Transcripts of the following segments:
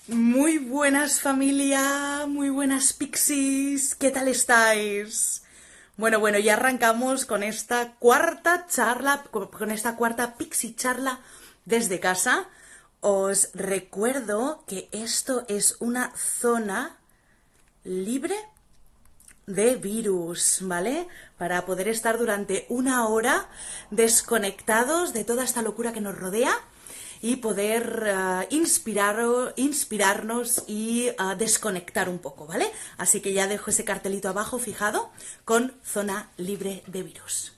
Muy buenas familia, muy buenas pixies, ¿qué tal estáis? Bueno, ya arrancamos con esta cuarta charla, con esta cuarta pixie charla desde casa. Os recuerdo que esto es una zona libre de virus, ¿vale? Para poder estar durante una hora desconectados de toda esta locura que nos rodea y poder inspirarnos y desconectar un poco, ¿vale? Así que ya dejo ese cartelito abajo fijado con zona libre de virus.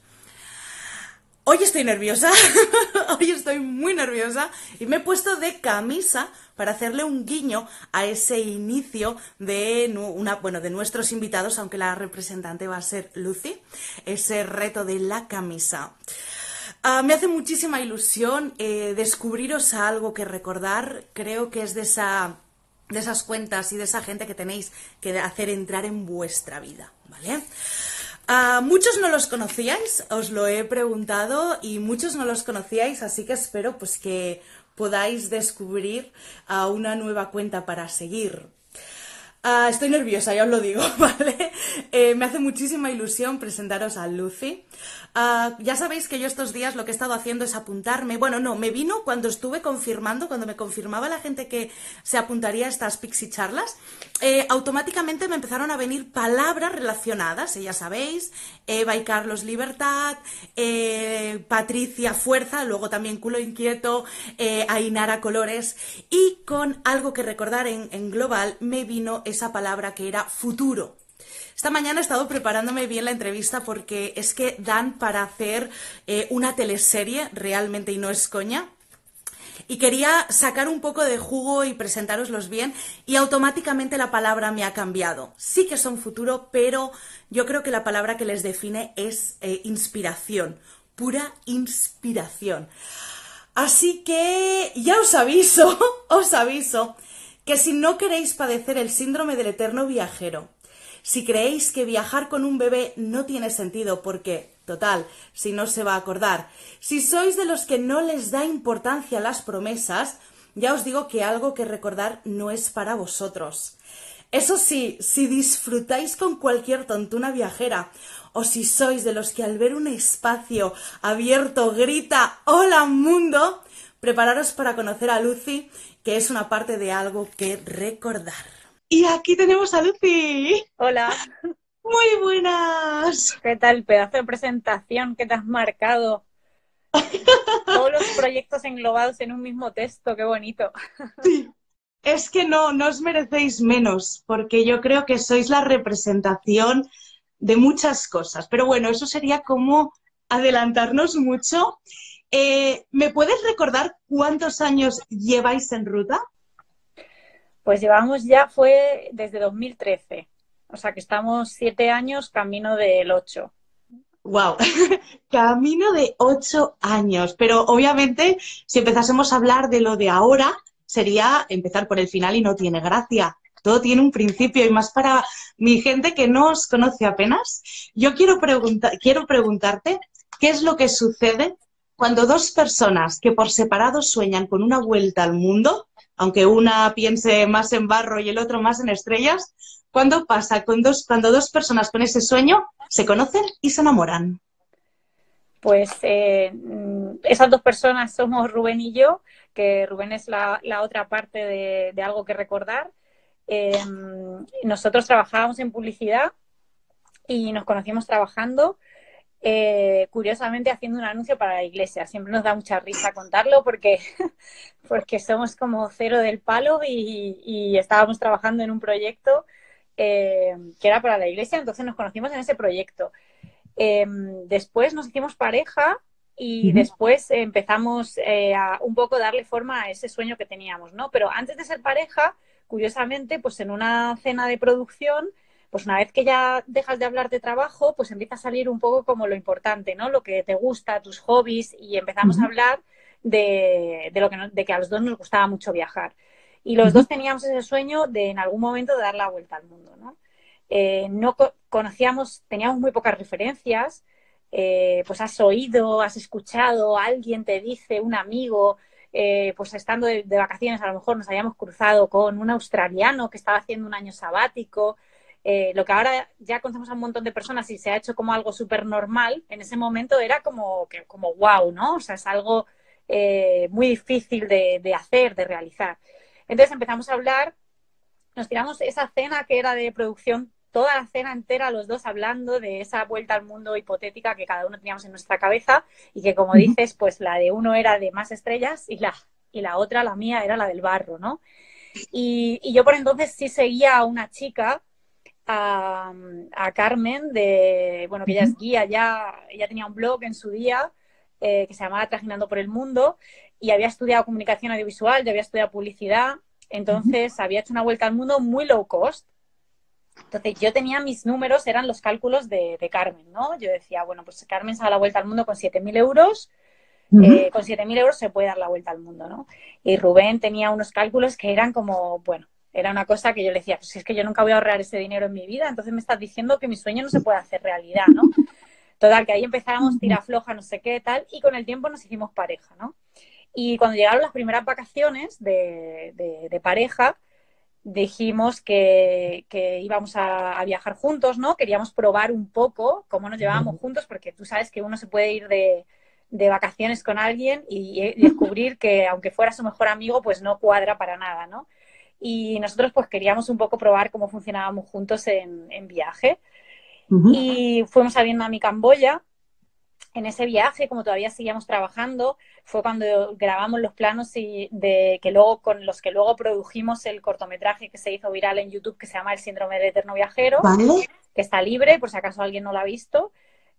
Hoy estoy nerviosa, hoy estoy muy nerviosa y me he puesto de camisa para hacerle un guiño a ese inicio de de nuestros invitados, aunque la representante va a ser Lucy, ese reto de la camisa. Me hace muchísima ilusión descubriros algo que recordar. Creo que es de esas cuentas y de esa gente que tenéis que hacer entrar en vuestra vida, ¿vale? Muchos no los conocíais, os lo he preguntado y muchos no los conocíais, así que espero pues que podáis descubrir una nueva cuenta para seguir. Estoy nerviosa, ya os lo digo, ¿vale? Me hace muchísima ilusión presentaros a Lucy. Ya sabéis que yo estos días lo que he estado haciendo es apuntarme. Bueno, no, me vino cuando estuve confirmando, cuando me confirmaba la gente que se apuntaría a estas Pixie charlas, automáticamente me empezaron a venir palabras relacionadas, ya sabéis, Eva y Carlos Libertad, Patricia Fuerza, luego también Culo Inquieto, Ainara Colores, y con algo que recordar en global me vino esa palabra que era futuro. Esta mañana he estado preparándome bien la entrevista porque es que dan para hacer una teleserie realmente y no es coña. Y quería sacar un poco de jugo y presentároslos bien y automáticamente la palabra me ha cambiado. Sí que son futuro, pero yo creo que la palabra que les define es inspiración, pura inspiración. Así que ya os aviso, os aviso, que si no queréis padecer el síndrome del eterno viajero, si creéis que viajar con un bebé no tiene sentido porque, total, si no se va a acordar, si sois de los que no les da importancia a las promesas, ya os digo que algo que recordar no es para vosotros. Eso sí, si disfrutáis con cualquier tontuna viajera, o si sois de los que al ver un espacio abierto grita ¡Hola mundo!, prepararos para conocer a Lucy, que es una parte de algo que recordar. Y aquí tenemos a Lucy. Hola, Muy buenas. ¿qué tal? Pedazo de presentación que te has marcado. Todos los proyectos englobados en un mismo texto, qué bonito. Sí. Es que no os merecéis menos, porque yo creo que sois la representación de muchas cosas. Pero bueno, eso sería como adelantarnos mucho. ¿Me puedes recordar cuántos años lleváis en ruta? Pues llevamos ya, fue desde 2013, o sea que estamos 7 años camino del 8. Wow, camino de 8 años. Pero obviamente, si empezásemos a hablar de lo de ahora, sería empezar por el final y no tiene gracia. Todo tiene un principio y más para mi gente que no os conoce apenas. Yo quiero preguntarte qué es lo que sucede cuando dos personas que por separado sueñan con una vuelta al mundo, aunque una piense más en barro y el otro más en estrellas, ¿cuándo pasa cuando dos personas con ese sueño se conocen y se enamoran? Pues esas dos personas somos Rubén y yo, que Rubén es la otra parte de algo que recordar. Nosotros trabajábamos en publicidad y nos conocimos trabajando. Curiosamente haciendo un anuncio para la iglesia. Siempre nos da mucha risa contarlo porque somos como cero del palo y estábamos trabajando en un proyecto que era para la iglesia, entonces nos conocimos en ese proyecto. Después nos hicimos pareja y después empezamos a un poco darle forma a ese sueño que teníamos, ¿no? Pero antes de ser pareja, curiosamente, pues en una cena de producción, pues una vez que ya dejas de hablar de trabajo, pues empieza a salir un poco como lo importante, ¿no? Lo que te gusta, tus hobbies, y empezamos a hablar de que a los dos nos gustaba mucho viajar. Y los dos teníamos ese sueño de en algún momento de dar la vuelta al mundo, ¿no? No conocíamos, teníamos muy pocas referencias, pues has oído, has escuchado, alguien te dice, un amigo, pues estando de vacaciones, a lo mejor nos habíamos cruzado con un australiano que estaba haciendo un año sabático. Lo que ahora ya conocemos a un montón de personas y se ha hecho como algo súper normal, en ese momento era como wow, ¿no? O sea, es algo muy difícil de hacer, de realizar. Entonces empezamos a hablar, nos tiramos esa cena que era de producción, toda la cena entera, los dos hablando de esa vuelta al mundo hipotética que cada uno teníamos en nuestra cabeza y que, como dices, pues la de uno era de más estrellas y la otra, la mía, era la del barro, ¿no? Y yo por entonces sí seguía a una chica, a Carmen, bueno, que ella es guía, ella tenía un blog en su día que se llamaba Trajinando por el Mundo y había estudiado comunicación audiovisual, ya había estudiado publicidad, entonces había hecho una vuelta al mundo muy low cost. Entonces yo tenía mis números, eran los cálculos de Carmen, ¿no? Yo decía, bueno, pues Carmen se da la vuelta al mundo con 7.000 euros, con 7.000 euros se puede dar la vuelta al mundo, ¿no? Y Rubén tenía unos cálculos que eran como, bueno, era una cosa que yo le decía, pues si es que yo nunca voy a ahorrar ese dinero en mi vida, entonces me estás diciendo que mi sueño no se puede hacer realidad, ¿no? Total, que ahí empezábamos, tira floja, no sé qué, tal, y con el tiempo nos hicimos pareja, ¿no? Y cuando llegaron las primeras vacaciones de pareja, dijimos que íbamos a viajar juntos, ¿no? Queríamos probar un poco cómo nos llevábamos juntos, porque tú sabes que uno se puede ir de vacaciones con alguien y descubrir que aunque fuera su mejor amigo, pues no cuadra para nada, ¿no? Y nosotros pues queríamos un poco probar cómo funcionábamos juntos en viaje. Y fuimos a Vietnam y Camboya. En ese viaje, como todavía seguíamos trabajando, fue cuando grabamos los planos con los que luego produjimos el cortometraje que se hizo viral en YouTube, que se llama El síndrome del eterno viajero, ¿Vale? que está libre, por si acaso alguien no lo ha visto.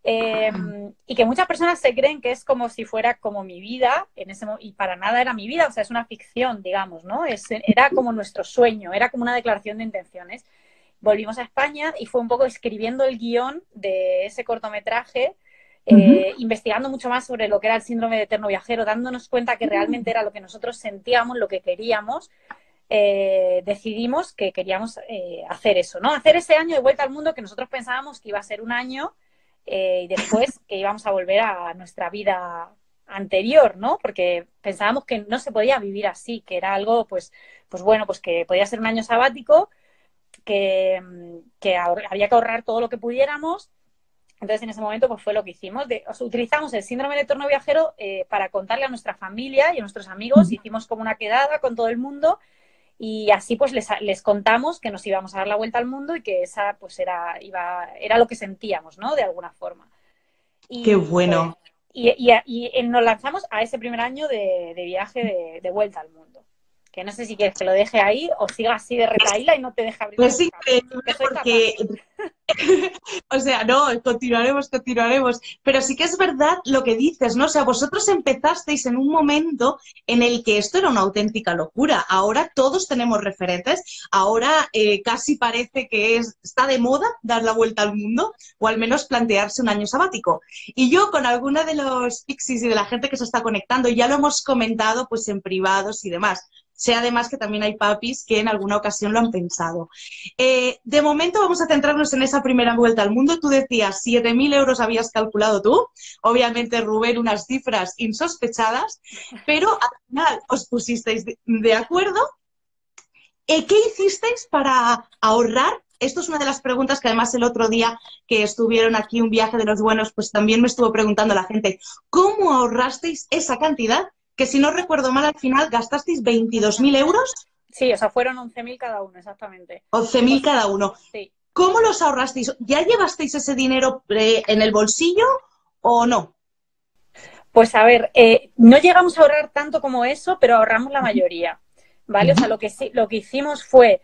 Y que muchas personas se creen que es como si fuera como mi vida, y para nada era mi vida, o sea, es una ficción, digamos, ¿no? Era como nuestro sueño, era como una declaración de intenciones. Volvimos a España y fue un poco escribiendo el guión de ese cortometraje, investigando mucho más sobre lo que era el síndrome de eterno viajero, dándonos cuenta que realmente era lo que nosotros sentíamos, lo que queríamos. Decidimos que queríamos hacer eso, ¿no? Hacer ese año de vuelta al mundo que nosotros pensábamos que iba a ser un año y después que íbamos a volver a nuestra vida anterior, ¿no? Porque pensábamos que no se podía vivir así, que era algo, pues bueno, pues que podía ser un año sabático, que había que ahorrar todo lo que pudiéramos. Entonces, en ese momento, pues fue lo que hicimos. Utilizamos el síndrome del eterno viajero para contarle a nuestra familia y a nuestros amigos. Hicimos como una quedada con todo el mundo y así pues les contamos que nos íbamos a dar la vuelta al mundo y que esa pues era lo que sentíamos, ¿no? De alguna forma. Qué bueno. Y nos lanzamos a ese primer año de viaje de vuelta al mundo. Que no sé si quieres que lo deje ahí o siga así de retaíla y no te deja abrir. Es increíble porque, o sea, no, continuaremos, pero sí que es verdad lo que dices, ¿no? O sea, vosotros empezasteis en un momento en el que esto era una auténtica locura. Ahora todos tenemos referentes, ahora casi parece que está de moda dar la vuelta al mundo o al menos plantearse un año sabático. Y yo con alguna de los pixies y de la gente que se está conectando, ya lo hemos comentado pues en privados y demás. Sé además que también hay papis que en alguna ocasión lo han pensado. De momento vamos a centrarnos en esa primera vuelta al mundo. Tú decías 7.000 euros habías calculado tú. Obviamente, Rubén, unas cifras insospechadas, pero al final os pusisteis de acuerdo. ¿Qué hicisteis para ahorrar? Esto es una de las preguntas que además el otro día que estuvieron aquí un viaje de los buenos, pues también me estuvo preguntando la gente, ¿cómo ahorrasteis esa cantidad? Que si no recuerdo mal, al final gastasteis 22.000 euros. Sí, o sea, fueron 11.000 cada uno, exactamente. 11.000 cada uno. Sí. ¿Cómo los ahorrasteis? ¿Ya llevasteis ese dinero en el bolsillo o no? Pues a ver, no llegamos a ahorrar tanto como eso, pero ahorramos la mayoría, ¿vale? O sea, lo que hicimos fue,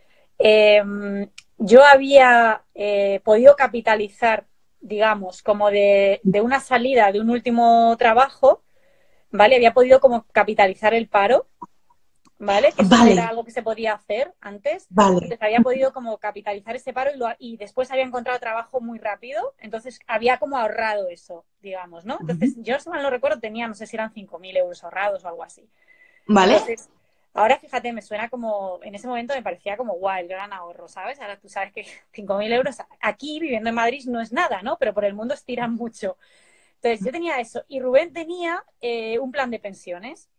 yo había podido capitalizar, digamos, como de una salida de un último trabajo, ¿vale? Había podido como capitalizar el paro, ¿vale? Que eso era algo que se podía hacer antes. Vale. Entonces había podido como capitalizar ese paro y después había encontrado trabajo muy rápido. Entonces había como ahorrado eso, digamos, ¿no? Entonces yo, si mal no recuerdo, tenía, no sé si eran 5.000 euros ahorrados o algo así. Vale. Entonces, ahora fíjate, me suena como, en ese momento me parecía como, guau, el gran ahorro, ¿sabes? Ahora tú sabes que 5.000 euros aquí, viviendo en Madrid, no es nada, ¿no? Pero por el mundo estiran mucho. Entonces yo tenía eso. Y Rubén tenía un plan de pensiones.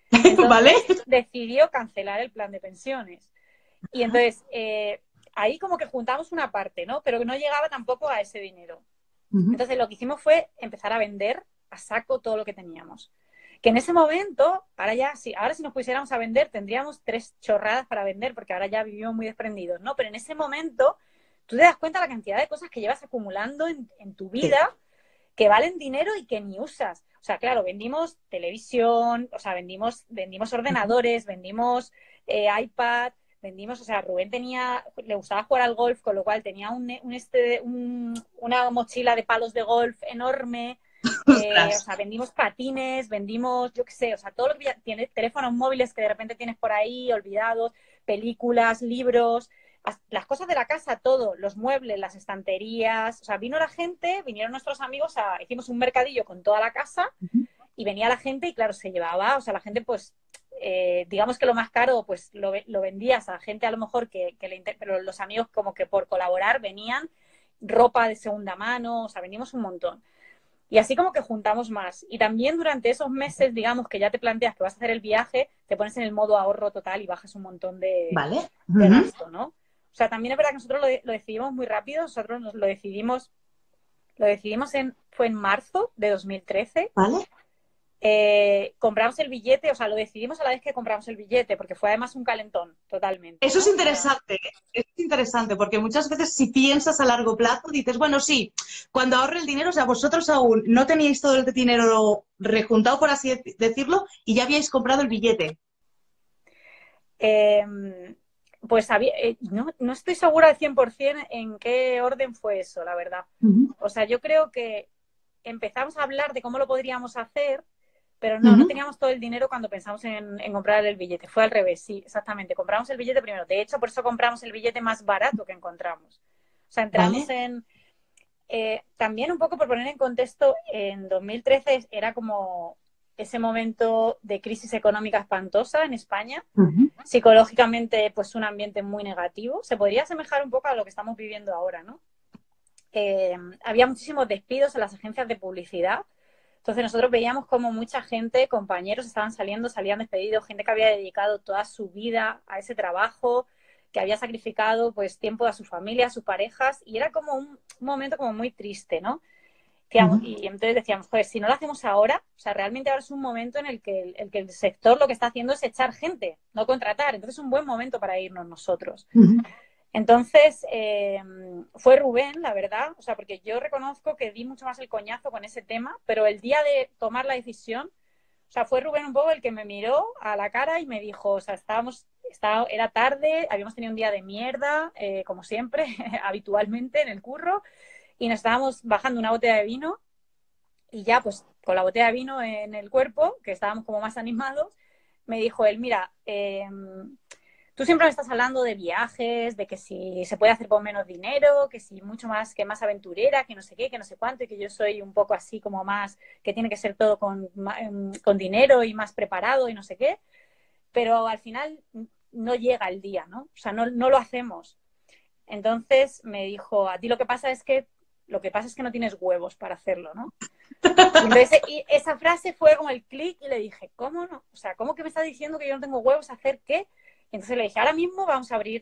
¿Vale? Entonces decidió cancelar el plan de pensiones. Y entonces ahí como que juntamos una parte, ¿no? Pero no llegaba tampoco a ese dinero. Entonces lo que hicimos fue empezar a vender a saco todo lo que teníamos. Que en ese momento, ahora si nos pusiéramos a vender, tendríamos 3 chorradas para vender, porque ahora ya vivimos muy desprendidos, ¿no? Pero en ese momento, tú te das cuenta de la cantidad de cosas que llevas acumulando en tu vida, que valen dinero y que ni usas. O sea, claro, vendimos televisión, o sea, vendimos ordenadores, vendimos iPad, vendimos, o sea, Rubén le gustaba jugar al golf, con lo cual tenía una mochila de palos de golf enorme. O sea, vendimos patines, vendimos, yo qué sé, o sea, todo lo que tiene, teléfonos móviles que de repente tienes por ahí olvidados, películas, libros, las cosas de la casa, todo, los muebles, las estanterías, o sea, vinieron nuestros amigos, hicimos un mercadillo con toda la casa y venía la gente y claro, se llevaba, o sea, la gente pues, digamos que lo más caro pues lo vendías a gente a lo mejor pero los amigos como que por colaborar venían ropa de segunda mano, o sea, vendimos un montón. Y así como que juntamos más. Y también durante esos meses, digamos, que ya te planteas que vas a hacer el viaje, te pones en el modo ahorro total y bajas un montón de gasto, ¿no? O sea, también es verdad que nosotros lo decidimos muy rápido. Nosotros lo decidimos fue en marzo de 2013. ¿Vale? Compramos el billete, o sea, lo decidimos a la vez que compramos el billete, porque fue además un calentón, totalmente. Eso ¿no? es interesante, porque muchas veces si piensas a largo plazo, dices, bueno, sí, cuando ahorre el dinero, o sea, vosotros aún no teníais todo el dinero rejuntado, por así decirlo, y ya habíais comprado el billete. Pues no estoy segura al 100% en qué orden fue eso, la verdad. O sea, yo creo que empezamos a hablar de cómo lo podríamos hacer, pero no teníamos todo el dinero cuando pensamos en comprar el billete. Fue al revés, sí, exactamente. Compramos el billete primero. De hecho, por eso compramos el billete más barato que encontramos. O sea, entramos también un poco por poner en contexto, en 2013 era como ese momento de crisis económica espantosa en España. Psicológicamente, pues un ambiente muy negativo. Se podría asemejar un poco a lo que estamos viviendo ahora, ¿no? Había muchísimos despidos en las agencias de publicidad. Entonces nosotros veíamos como mucha gente, compañeros salían despedidos, gente que había dedicado toda su vida a ese trabajo, que había sacrificado pues tiempo a su familia, a sus parejas, y era como un momento como muy triste, ¿no? Y entonces decíamos, pues si no lo hacemos ahora, o sea, realmente ahora es un momento en el que el sector lo que está haciendo es echar gente, no contratar. Entonces es un buen momento para irnos nosotros. Entonces, fue Rubén, la verdad, o sea, porque yo reconozco que di mucho más el coñazo con ese tema, pero el día de tomar la decisión, o sea, fue Rubén un poco el que me miró a la cara y me dijo, o sea, era tarde, habíamos tenido un día de mierda, como siempre, habitualmente en el curro, y nos estábamos bajando una botella de vino y ya, pues, con la botella de vino en el cuerpo, que estábamos como más animados, me dijo él, mira, tú siempre me estás hablando de viajes, de que si se puede hacer con menos dinero, que si mucho más, que más aventurera, que no sé qué, que no sé cuánto, y que yo soy un poco así como más, que tiene que ser todo con dinero y más preparado y no sé qué, pero al final no llega el día, ¿no? O sea, no lo hacemos. Entonces me dijo, a ti lo que pasa es que no tienes huevos para hacerlo, ¿no? Y esa frase fue como el clic y le dije, ¿cómo no? O sea, ¿cómo que me estás diciendo que yo no tengo huevos a hacer qué? Y entonces le dije, ahora mismo vamos a abrir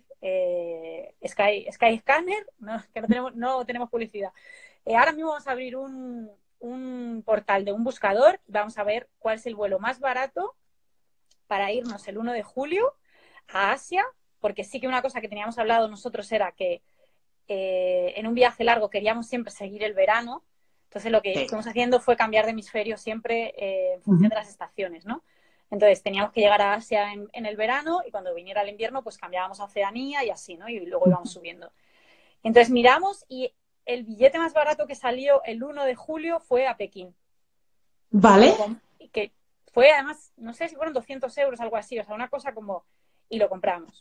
Skyscanner, que no tenemos publicidad. Ahora mismo vamos a abrir un portal de un buscador, vamos a ver cuál es el vuelo más barato para irnos el 1 de julio a Asia, porque sí que una cosa que teníamos hablado nosotros era que en un viaje largo queríamos siempre seguir el verano, entonces lo que estuvimos haciendo fue cambiar de hemisferio siempre en función de las estaciones, ¿no? Entonces teníamos que llegar a Asia en el verano y cuando viniera el invierno pues cambiábamos a Oceanía y así, ¿no? Y luego íbamos subiendo. Entonces miramos y el billete más barato que salió el 1 de julio fue a Pekín. ¿Vale? Que fue además, no sé si fueron 200 euros, algo así, o sea, una cosa como... Y lo compramos.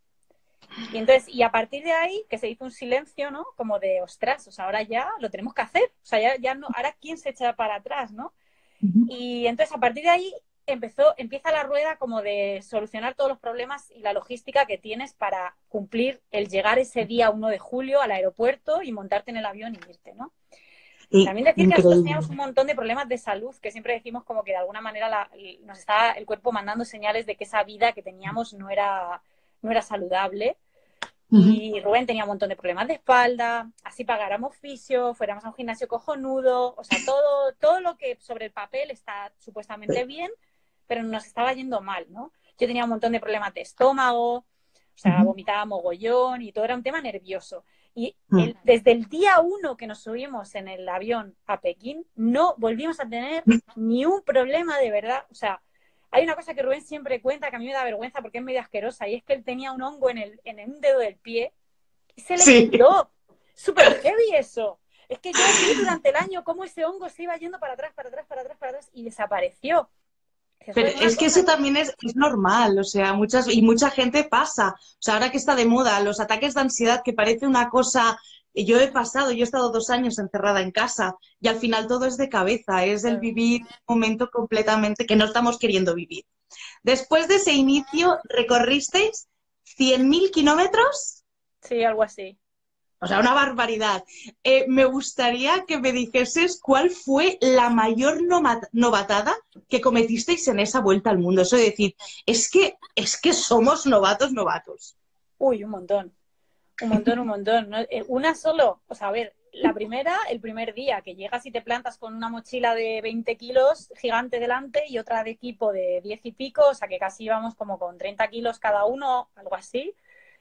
Y entonces, y a partir de ahí, que se hizo un silencio, ¿no? Como de, ostras, o sea, ahora ya lo tenemos que hacer. O sea, ya no, ahora quién se echa para atrás, ¿no? Y entonces, a partir de ahí, empieza la rueda como de solucionar todos los problemas y la logística que tienes para cumplir el llegar ese día 1 de julio al aeropuerto y montarte en el avión y irte, ¿no? También decir que nosotros Increíble. teníamos un montón de problemas de salud, que siempre decimos como que de alguna manera nos estaba el cuerpo mandando señales de que esa vida que teníamos no era saludable. Y Rubén tenía un montón de problemas de espalda, así pagáramos fisio, fuéramos a un gimnasio cojonudo, o sea, todo lo que sobre el papel está supuestamente bien, pero nos estaba yendo mal, ¿no? Yo tenía un montón de problemas de estómago, o sea, vomitaba mogollón y todo era un tema nervioso. Y desde el día 1 que nos subimos en el avión a Pekín, no volvimos a tener ni un problema de verdad, o sea, hay una cosa que Rubén siempre cuenta que a mí me da vergüenza porque es medio asquerosa y es que él tenía un hongo en un dedo del pie y se le quitó. Súper heavy eso. Es que yo vi durante el año cómo ese hongo se iba yendo para atrás y desapareció. Pero es que eso también es normal, o sea, mucha gente pasa. O sea, ahora que está de moda, los ataques de ansiedad, que parece una cosa... Yo he estado 2 años encerrada en casa y al final todo es de cabeza, es el vivir un momento completamente que no estamos queriendo vivir. Después de ese inicio, ¿recorristeis 100.000 kilómetros? Sí, algo así. O sea, una barbaridad. Me gustaría que me dijeses cuál fue la mayor novatada que cometisteis en esa vuelta al mundo. Eso de decir, es que somos novatos. Uy, un montón. Un montón. ¿No? Una solo, o sea, a ver, la primera, el primer día que llegas y te plantas con una mochila de 20 kilos gigante delante y otra de equipo de 10 y pico, o sea que casi íbamos como con 30 kilos cada uno, algo así.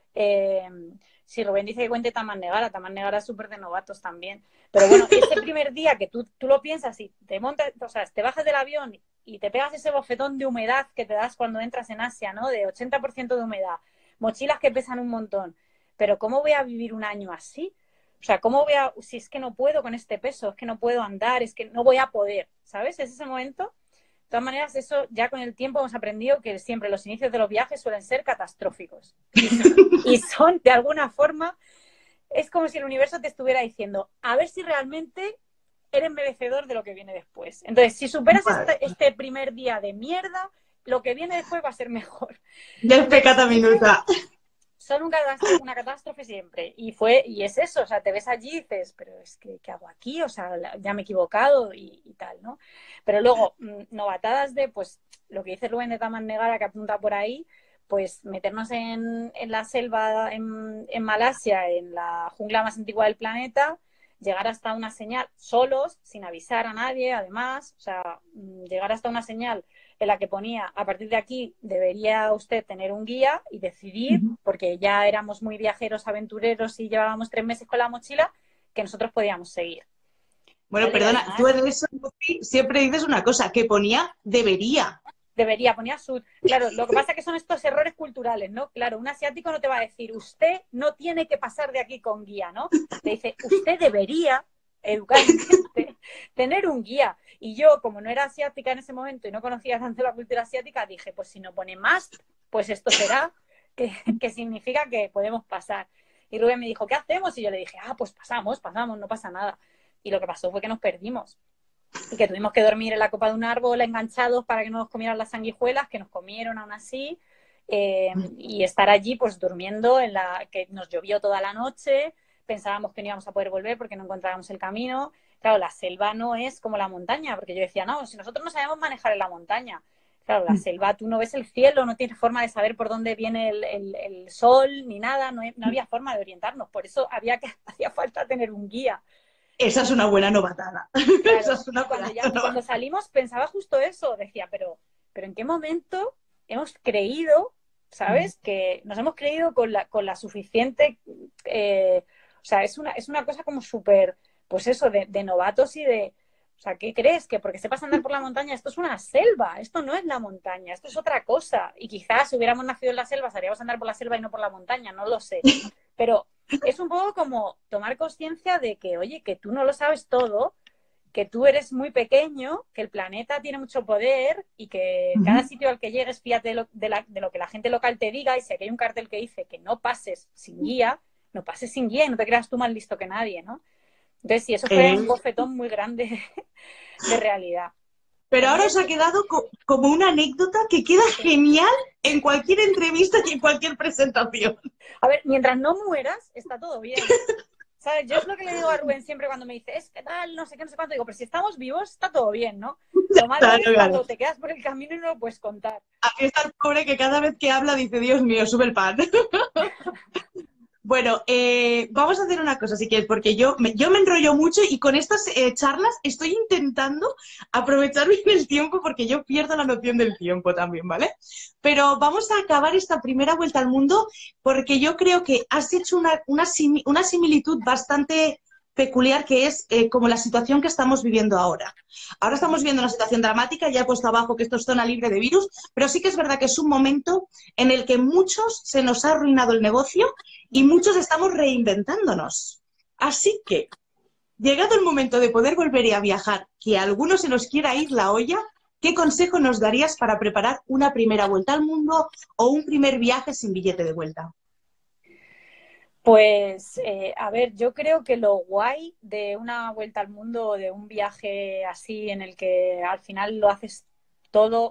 Si Rubén dice que cuente Taman Negara es súper de novatos también. Pero bueno, ese primer día que tú lo piensas y te montas, o sea, te bajas del avión y te pegas ese bofetón de humedad que te das cuando entras en Asia, ¿no? De 80% de humedad, mochilas que pesan un montón. Pero ¿cómo voy a vivir un año así? O sea, si es que no puedo con este peso, es que no puedo andar, es que no voy a poder, ¿sabes? Es ese momento. De todas maneras, eso ya con el tiempo hemos aprendido que siempre los inicios de los viajes suelen ser catastróficos. Y son, de alguna forma, es como si el universo te estuviera diciendo, a ver si realmente eres merecedor de lo que viene después. Entonces, si superas este primer día de mierda, lo que viene después va a ser mejor. Ya es pecata minuta. Son una catástrofe siempre. Y es eso, o sea, te ves allí y dices, pero es que, ¿qué hago aquí? O sea, ya me he equivocado y tal, ¿no? Pero luego, novatadas de, pues, lo que dice Rubén de Taman Negara, que apunta por ahí, pues meternos en la selva en Malasia, en la jungla más antigua del planeta, llegar hasta una señal solos, sin avisar a nadie, además, o sea, llegar hasta una señal en la que ponía, a partir de aquí debería usted tener un guía y decidir, porque ya éramos muy viajeros, aventureros y llevábamos 3 meses con la mochila, que nosotros podíamos seguir. Bueno, perdona, tú en eso siempre dices una cosa, que ponía debería. Ponía sud. Claro, lo que pasa es que son estos errores culturales, ¿no? Claro, un asiático no te va a decir, usted no tiene que pasar de aquí con guía, ¿no? Te dice, usted debería educadamente tener un guía. Y yo, como no era asiática en ese momento y no conocía tanto la cultura asiática, dije, pues si no pone más, pues esto será que significa que podemos pasar. Y Rubén me dijo, ¿qué hacemos? Y yo le dije, pues pasamos, no pasa nada. Y lo que pasó fue que nos perdimos. Y que tuvimos que dormir en la copa de un árbol enganchados para que no nos comieran las sanguijuelas, que nos comieron aún así, y estar allí pues durmiendo que nos llovió toda la noche, pensábamos que no íbamos a poder volver porque no encontrábamos el camino. Claro, la selva no es como la montaña, porque yo decía, no, si nosotros no sabemos manejar en la montaña. Claro, la selva, tú no ves el cielo, no tienes forma de saber por dónde viene el sol ni nada, no había forma de orientarnos, por eso hacía falta tener un guía. Esa es una buena novatada. Claro, Esa es una cuando salimos pensaba justo eso, decía, pero ¿en qué momento hemos creído, ¿sabes? Que nos hemos creído con la suficiente, o sea, es una cosa como súper, pues eso, de novatos y de, o sea, ¿qué crees? Que porque sepas andar por la montaña, esto es una selva, esto no es la montaña, esto es otra cosa. Y quizás si hubiéramos nacido en la selva, sabríamos andar por la selva y no por la montaña, no lo sé. Pero es un poco como tomar conciencia de que, oye, que tú no lo sabes todo, que tú eres muy pequeño, que el planeta tiene mucho poder y que cada sitio al que llegues, fíjate de lo que la gente local te diga, y si aquí hay un cartel que dice que no pases sin guía, no pases sin guía y no te creas tú más listo que nadie, ¿no? Entonces, sí, eso fue un bofetón muy grande de realidad. Pero ahora os ha quedado como una anécdota que queda genial en cualquier entrevista y en cualquier presentación. A ver, mientras no mueras, está todo bien. ¿sabes? Yo es lo que le digo a Rubén siempre cuando me dice, es que tal, no sé qué, no sé cuánto. Digo, pero si estamos vivos, está todo bien, ¿no? Lo malo Claro, es claro. cuando te quedas por el camino y no lo puedes contar. Aquí está el pobre que cada vez que habla dice, Dios mío, sube el pan. Bueno, vamos a hacer una cosa, si quieres, porque yo me enrollo mucho y con estas charlas estoy intentando aprovechar bien el tiempo porque yo pierdo la noción del tiempo también, ¿vale? Pero vamos a acabar esta primera vuelta al mundo porque yo creo que has hecho una similitud bastante peculiar que es como la situación que estamos viviendo ahora. Ahora estamos viviendo una situación dramática, ya he puesto abajo que esto es zona libre de virus, pero sí que es verdad que es un momento en el que muchos se nos ha arruinado el negocio y muchos estamos reinventándonos. Así que, llegado el momento de poder volver a viajar, que a algunos se nos quiera ir la olla, ¿qué consejo nos darías para preparar una primera vuelta al mundo o un primer viaje sin billete de vuelta? Pues, a ver, yo creo que lo guay de una vuelta al mundo, de un viaje así en el que al final lo haces todo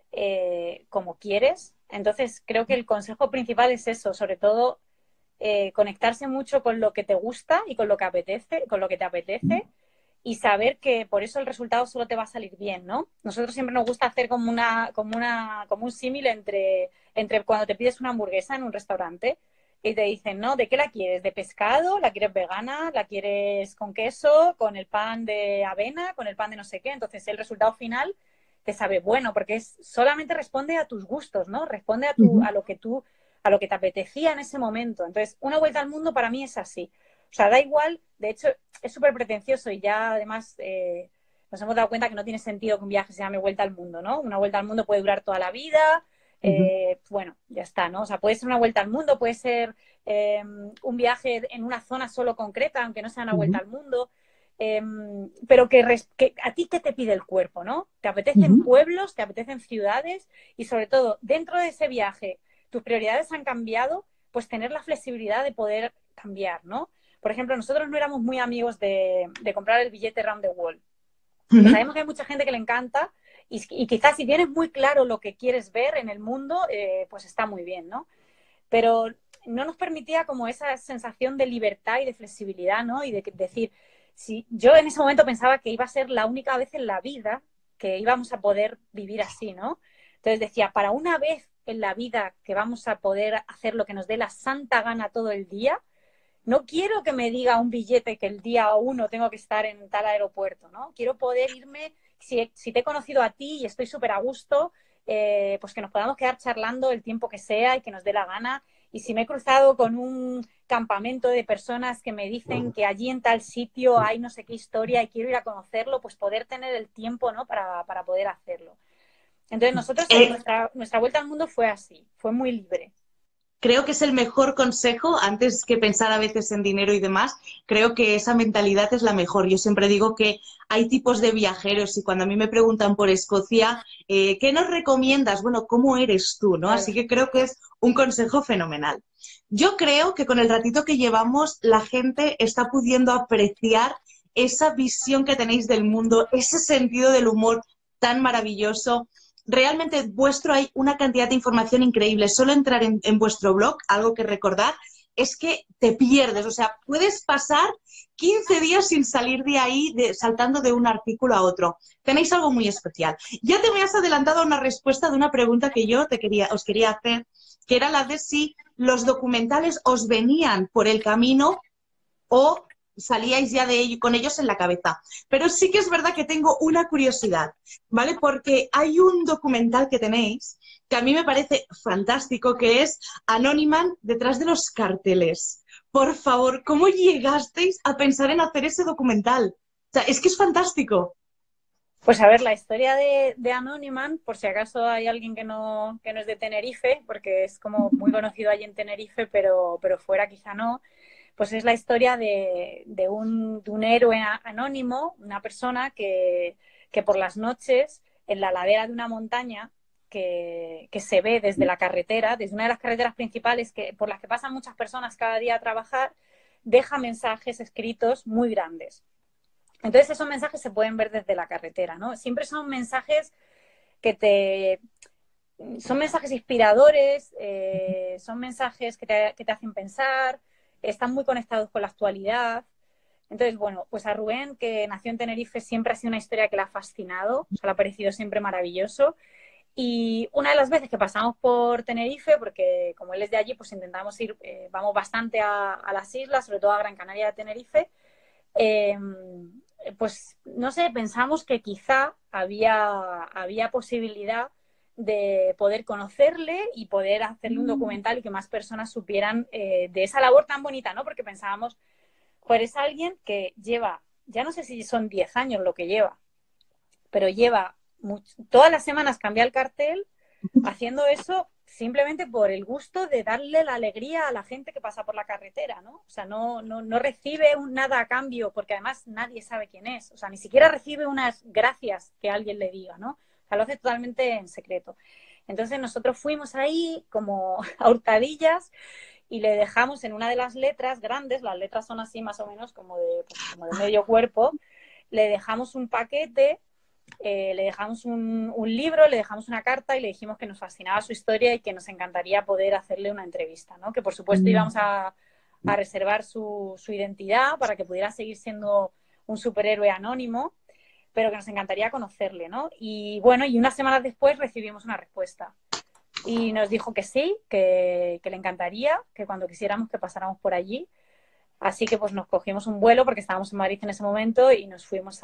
como quieres, entonces creo que el consejo principal es eso, sobre todo conectarse mucho con lo que te gusta y con lo que apetece, con lo que te apetece y saber que por eso el resultado solo te va a salir bien, ¿no? Nosotros siempre nos gusta hacer como un símil entre cuando te pides una hamburguesa en un restaurante y te dicen, ¿no? ¿De qué la quieres? ¿De pescado? ¿La quieres vegana? ¿La quieres con queso? ¿Con el pan de avena? ¿Con el pan de no sé qué? Entonces el resultado final te sabe bueno porque solamente responde a tus gustos, ¿no? Responde a lo que te apetecía en ese momento. Entonces, una vuelta al mundo para mí es así. O sea, da igual, de hecho, es súper pretencioso y ya además nos hemos dado cuenta que no tiene sentido que un viaje se llame vuelta al mundo, ¿no? Una vuelta al mundo puede durar toda la vida, bueno, ya está, ¿no? O sea, puede ser una vuelta al mundo, puede ser un viaje en una zona solo concreta, aunque no sea una vuelta al mundo. Pero que a ti qué te pide el cuerpo, ¿no? ¿Te apetecen pueblos, te apetecen ciudades? Y sobre todo, dentro de ese viaje, tus prioridades han cambiado, pues tener la flexibilidad de poder cambiar, ¿no? Por ejemplo, nosotros no éramos muy amigos de comprar el billete round the world. Y sabemos que hay mucha gente que le encanta y quizás si tienes muy claro lo que quieres ver en el mundo, pues está muy bien, ¿no? Pero no nos permitía como esa sensación de libertad y de flexibilidad, ¿no? Y de decir, si yo en ese momento pensaba que iba a ser la única vez en la vida que íbamos a poder vivir así, ¿no? Entonces decía, para una vez en la vida que vamos a poder hacer lo que nos dé la santa gana todo el día, no quiero que me diga un billete que el día 1 tengo que estar en tal aeropuerto, ¿no? Quiero poder irme, si te he conocido a ti y estoy súper a gusto, pues que nos podamos quedar charlando el tiempo que sea y que nos dé la gana. Y si me he cruzado con un campamento de personas que me dicen que allí en tal sitio hay no sé qué historia y quiero ir a conocerlo, pues poder tener el tiempo, ¿no? para poder hacerlo. Entonces nosotros, nuestra vuelta al mundo fue así, fue muy libre. Creo que es el mejor consejo, antes que pensar a veces en dinero y demás, creo que esa mentalidad es la mejor. Yo siempre digo que hay tipos de viajeros y cuando a mí me preguntan por Escocia, ¿qué nos recomiendas? Bueno, ¿cómo eres tú? ¿No? Claro. Así que creo que es un consejo fenomenal. Yo creo que con el ratito que llevamos, la gente está pudiendo apreciar esa visión que tenéis del mundo, ese sentido del humor tan maravilloso. Realmente vuestro hay una cantidad de información increíble. Solo entrar en vuestro blog, algo que recordar, es que te pierdes. O sea, puedes pasar 15 días sin salir de ahí, saltando de un artículo a otro. Tenéis algo muy especial. Ya te me has adelantado a una respuesta de una pregunta que yo os quería hacer, que era la de si los documentales os venían por el camino o salíais ya con ellos en la cabeza. Pero sí que es verdad que tengo una curiosidad, ¿vale? Porque hay un documental que tenéis que a mí me parece fantástico, que es Anonyman detrás de los carteles. Por favor, ¿cómo llegasteis a pensar en hacer ese documental? O sea, es que es fantástico. Pues a ver, la historia de Anonyman, por si acaso hay alguien que no es de Tenerife, porque es como muy conocido allí en Tenerife, pero fuera quizá no, pues es la historia de un héroe anónimo, una persona que por las noches, en la ladera de una montaña que se ve desde la carretera, desde una de las carreteras principales por las que pasan muchas personas cada día a trabajar, deja mensajes escritos muy grandes. Entonces esos mensajes se pueden ver desde la carretera, ¿no? Siempre son mensajes son mensajes inspiradores, son mensajes que te hacen pensar, están muy conectados con la actualidad. Entonces, bueno, pues a Rubén, que nació en Tenerife, siempre ha sido una historia que le ha fascinado, o sea, le ha parecido siempre maravilloso. Y una de las veces que pasamos por Tenerife, porque como él es de allí, pues intentamos ir, vamos bastante a las islas, sobre todo a Gran Canaria de Tenerife, eh, pues no sé, pensamos que quizá había posibilidad de poder conocerle y poder hacerle un documental y que más personas supieran de esa labor tan bonita, ¿no? Porque pensábamos, pues es alguien que lleva, ya no sé si son 10 años lo que lleva, pero lleva todas las semanas cambia el cartel haciendo eso simplemente por el gusto de darle la alegría a la gente que pasa por la carretera, ¿no? O sea, no recibe nada a cambio, porque además nadie sabe quién es. O sea, ni siquiera recibe unas gracias que alguien le diga, ¿no? O sea, lo hace totalmente en secreto. Entonces nosotros fuimos ahí como a hurtadillas y le dejamos en una de las letras grandes, las letras son así más o menos como de medio cuerpo, le dejamos un paquete, le dejamos un libro, le dejamos una carta y le dijimos que nos fascinaba su historia y que nos encantaría poder hacerle una entrevista, ¿no? Que por supuesto íbamos a reservar su identidad para que pudiera seguir siendo un superhéroe anónimo, pero que nos encantaría conocerle, ¿no? Y bueno, y unas semanas después recibimos una respuesta. Y nos dijo que sí, que le encantaría, que cuando quisiéramos que pasáramos por allí. Así que pues nos cogimos un vuelo porque estábamos en Madrid en ese momento y nos fuimos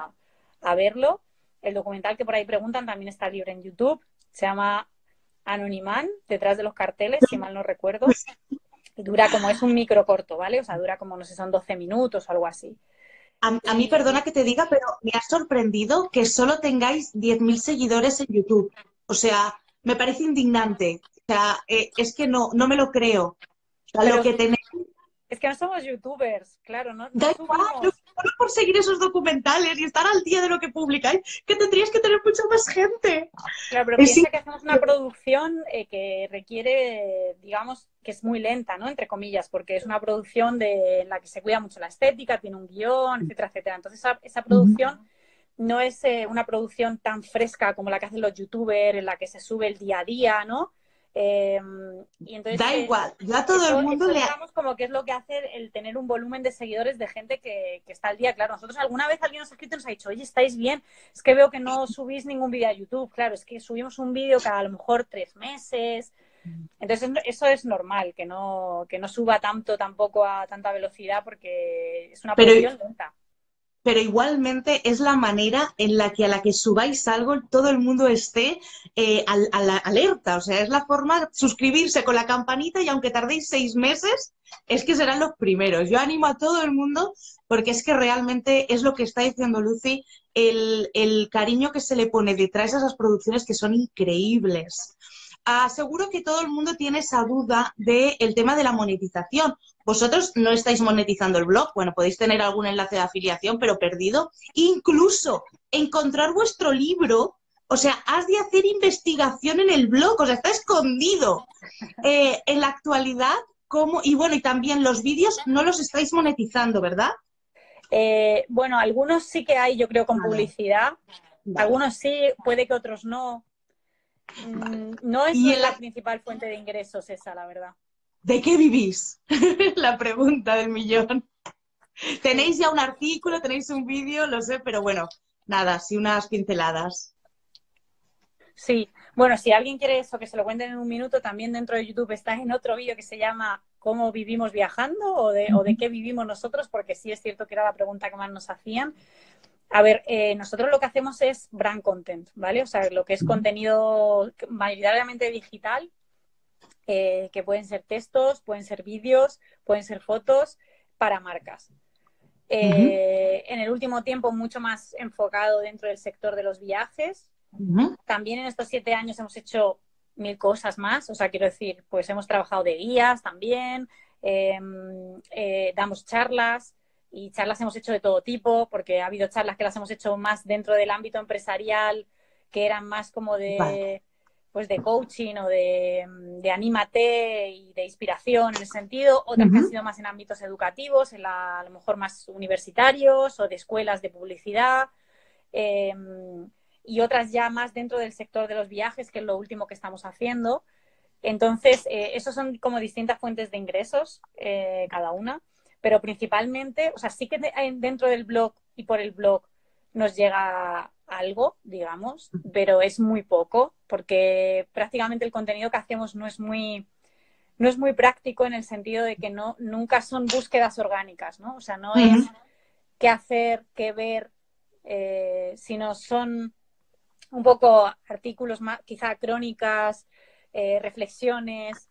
a verlo. El documental que por ahí preguntan también está libre en YouTube. Se llama Anonimán, detrás de los carteles, si mal no recuerdo. Y dura como, es un micro corto, ¿vale? O sea, dura como, no sé, son 12 minutos o algo así. A mí, perdona que te diga, pero me ha sorprendido que solo tengáis 10.000 seguidores en YouTube. O sea, me parece indignante. O sea, es que no me lo creo. O sea, lo Pero que tenéis. es que no somos youtubers, claro, no Da igual, no subimos. solo por seguir esos documentales y estar al día de lo que publicáis, que tendrías que tener mucha más gente. Claro, pero Es piensa que hacemos una increíble. producción que requiere, digamos, que es muy lenta, ¿no? Entre comillas, porque es una producción en la que se cuida mucho la estética, tiene un guión, etcétera, etcétera. Entonces, esa producción no es una producción tan fresca como la que hacen los youtubers, en la que se sube el día a día, ¿no? Eh, y entonces, Da igual, yo a todo el mundo eso le. digamos como que es lo que hace el tener un volumen de seguidores de gente que está al día. Claro, nosotros alguna vez alguien nos ha escrito y nos ha dicho, oye, ¿estáis bien? Es que veo que no subís ningún vídeo a YouTube. Claro, es que subimos un vídeo cada a lo mejor 3 meses. Entonces eso es normal, que no suba tanto tampoco a tanta velocidad porque es una Pero producción lenta. pero igualmente es la manera en la que a la que subáis algo todo el mundo esté a la alerta. O sea, es la forma de suscribirse con la campanita y aunque tardéis 6 meses, es que serán los primeros. Yo animo a todo el mundo porque es que realmente es lo que está diciendo Lucy, el cariño que se le pone detrás a esas producciones que son increíbles. Seguro que todo el mundo tiene esa duda del tema de la monetización. Vosotros no estáis monetizando el blog, bueno, podéis tener algún enlace de afiliación, pero perdido. Incluso encontrar vuestro libro, o sea, has de hacer investigación en el blog, o sea, está escondido. En la actualidad, ¿cómo? Y bueno, y también los vídeos no los estáis monetizando, ¿verdad? Bueno, algunos sí que hay, yo creo, con Vale, publicidad. vale, Algunos sí, puede que otros no. vale. No es ¿Y la principal fuente de ingresos esa, la verdad. de qué vivís? La pregunta del millón. Sí. Tenéis ya un artículo, tenéis un vídeo, lo sé, pero bueno, nada, sí unas pinceladas. Sí, bueno, si alguien quiere eso, que se lo cuenten en un minuto, también dentro de YouTube está en otro vídeo que se llama ¿Cómo vivimos viajando? O de qué vivimos nosotros, porque sí es cierto que era la pregunta que más nos hacían. A ver, nosotros lo que hacemos es brand content, ¿vale? O sea, lo que es contenido mayoritariamente digital, que pueden ser textos, pueden ser vídeos, pueden ser fotos para marcas. Ujú, En el último tiempo mucho más enfocado dentro del sector de los viajes. ujú. También en estos 7 años hemos hecho mil cosas más, o sea, quiero decir, pues hemos trabajado de guías también, damos charlas y charlas hemos hecho de todo tipo, porque ha habido charlas que las hemos hecho más dentro del ámbito empresarial, que eran más como Vale. pues de coaching o de anímate y de inspiración en ese sentido, otras que han Ujú. sido más en ámbitos educativos, a lo mejor más universitarios o de escuelas de publicidad. Eh, y otras ya más dentro del sector de los viajes, que es lo último que estamos haciendo. Entonces, esos son como distintas fuentes de ingresos, cada una, pero principalmente, o sea, sí que dentro del blog y por el blog nos llega algo, digamos, pero es muy poco, porque prácticamente el contenido que hacemos no es muy práctico en el sentido de que nunca son búsquedas orgánicas, ¿no? O sea, no es Ujú. qué hacer, qué ver, sino son un poco artículos más, quizá crónicas, reflexiones,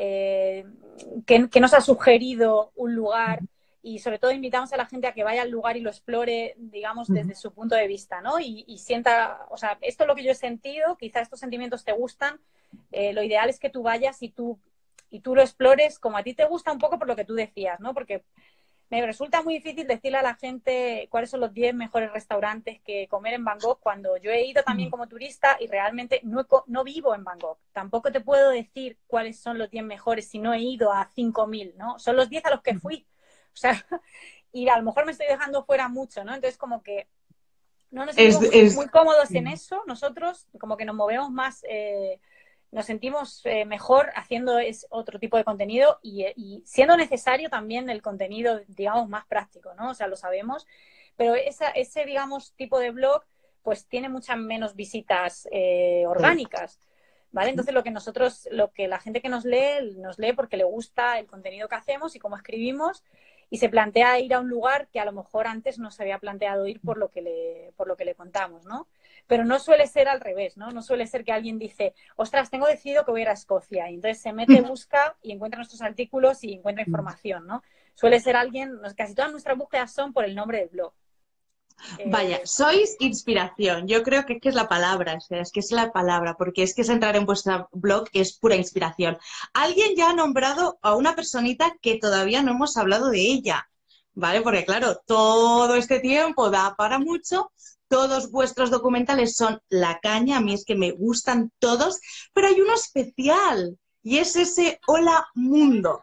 que nos ha sugerido un lugar y sobre todo invitamos a la gente a que vaya al lugar y lo explore, digamos, desde su punto de vista, ¿no? Y sienta, o sea, esto es lo que yo he sentido, quizá estos sentimientos te gustan, lo ideal es que tú vayas y tú lo explores como a ti te gusta un poco por lo que tú decías, ¿no? Porque me resulta muy difícil decirle a la gente cuáles son los 10 mejores restaurantes que comer en Bangkok cuando yo he ido también como turista y realmente no vivo en Bangkok. Tampoco te puedo decir cuáles son los 10 mejores si no he ido a 5.000, ¿no? Son los 10 a los que fui. O sea, y a lo mejor me estoy dejando fuera mucho, ¿no? Entonces como que no nos Es, sentimos muy es, cómodos en eso, nosotros como que nos movemos más, nos sentimos mejor haciendo otro tipo de contenido y siendo necesario también el contenido, digamos, más práctico, ¿no? O sea, lo sabemos, pero ese, digamos, tipo de blog pues tiene muchas menos visitas orgánicas. ¿Vale? Entonces lo que la gente que nos lee porque le gusta el contenido que hacemos y cómo escribimos y se plantea ir a un lugar que a lo mejor antes no se había planteado ir por lo que le contamos, ¿no? Pero no suele ser al revés, ¿no? No suele ser que alguien dice, ostras, tengo decidido que voy a ir a Escocia y entonces se mete, busca y encuentra nuestros artículos y encuentra información, ¿no? Suele ser alguien, casi todas nuestras búsquedas son por el nombre del blog. Vaya, sois inspiración. Yo creo que es la palabra, o sea, es que es la palabra, porque es que es entrar en vuestro blog es pura inspiración. Alguien ya ha nombrado a una personita que todavía no hemos hablado de ella, ¿vale? Porque claro, todo este tiempo da para mucho, todos vuestros documentales son la caña, a mí es que me gustan todos, pero hay uno especial y es ese Hola Mundo.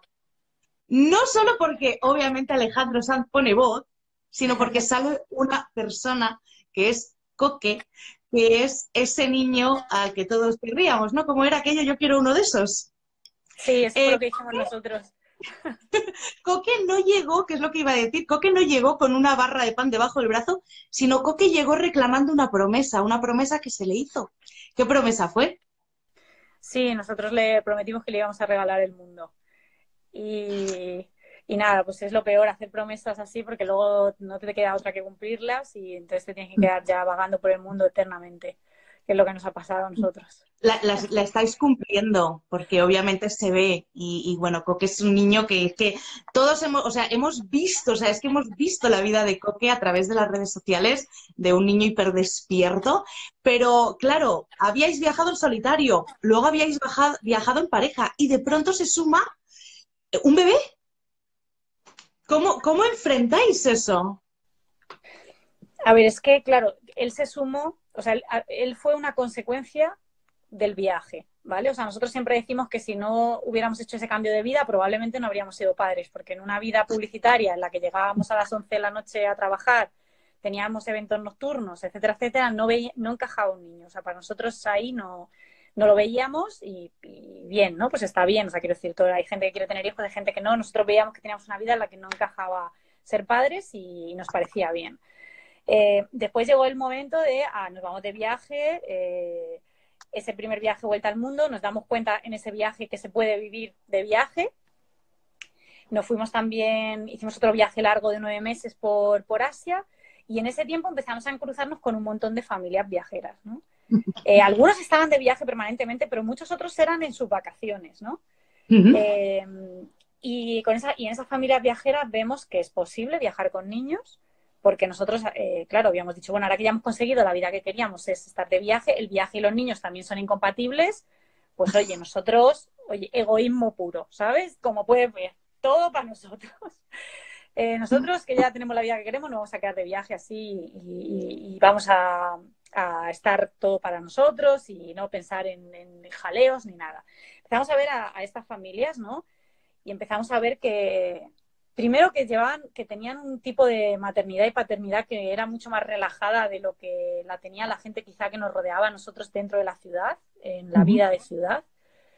No solo porque obviamente Alejandro Sanz pone voz, sino porque sale una persona que es Coque, que es ese niño al que todos querríamos, ¿no? Como era aquello, yo quiero uno de esos. Sí, eso fue Eh, lo que dijimos nosotros. Coque no llegó, que es lo que iba a decir, Coque no llegó con una barra de pan debajo del brazo, sino Coque llegó reclamando una promesa que se le hizo. ¿Qué promesa fue? Sí, nosotros le prometimos que le íbamos a regalar el mundo. Y, y nada, pues es lo peor hacer promesas así porque luego no te queda otra que cumplirlas y entonces te tienes que quedar ya vagando por el mundo eternamente, que es lo que nos ha pasado a nosotros. La estáis cumpliendo, porque obviamente se ve, y bueno, Coque es un niño que todos hemos, o sea, hemos visto, o sea, es que hemos visto la vida de Coque a través de las redes sociales, de un niño hiperdespierto, pero claro, habíais viajado en solitario, luego habíais viajado en pareja, y de pronto se suma un bebé. ¿Cómo enfrentáis eso? A ver, es que, claro, él se sumó, o sea, él fue una consecuencia del viaje, ¿vale? O sea, nosotros siempre decimos que si no hubiéramos hecho ese cambio de vida, probablemente no habríamos sido padres, porque en una vida publicitaria en la que llegábamos a las 11 de la noche a trabajar, teníamos eventos nocturnos, etcétera, etcétera, no encajaba un niño. O sea, para nosotros ahí no lo veíamos y bien, ¿no? Pues está bien, o sea, quiero decir, hay gente que quiere tener hijos, hay gente que no. Nosotros veíamos que teníamos una vida en la que no encajaba ser padres y nos parecía bien. Después llegó el momento de, nos vamos de viaje, ese primer viaje vuelta al mundo, nos damos cuenta en ese viaje que se puede vivir de viaje. Nos fuimos también, hicimos otro viaje largo de 9 meses por Asia y en ese tiempo empezamos a cruzarnos con un montón de familias viajeras, ¿no? Algunos estaban de viaje permanentemente, pero muchos otros eran en sus vacaciones, ¿no? Ujú. Eh, y en esas familias viajeras vemos que es posible viajar con niños, porque nosotros, claro, habíamos dicho, bueno, ahora que ya hemos conseguido la vida que queríamos es estar de viaje, el viaje y los niños también son incompatibles, pues oye, nosotros, oye, egoísmo puro, ¿sabes? Como puedes ver, todo para nosotros. Nosotros que ya tenemos la vida que queremos, nos vamos a quedar de viaje así y vamos a estar todo para nosotros y no pensar en jaleos ni nada. Empezamos a ver a estas familias, ¿no? Y empezamos a ver que, primero que tenían un tipo de maternidad y paternidad que era mucho más relajada de lo que la tenía la gente quizá que nos rodeaba a nosotros dentro de la ciudad, en la vida de ciudad.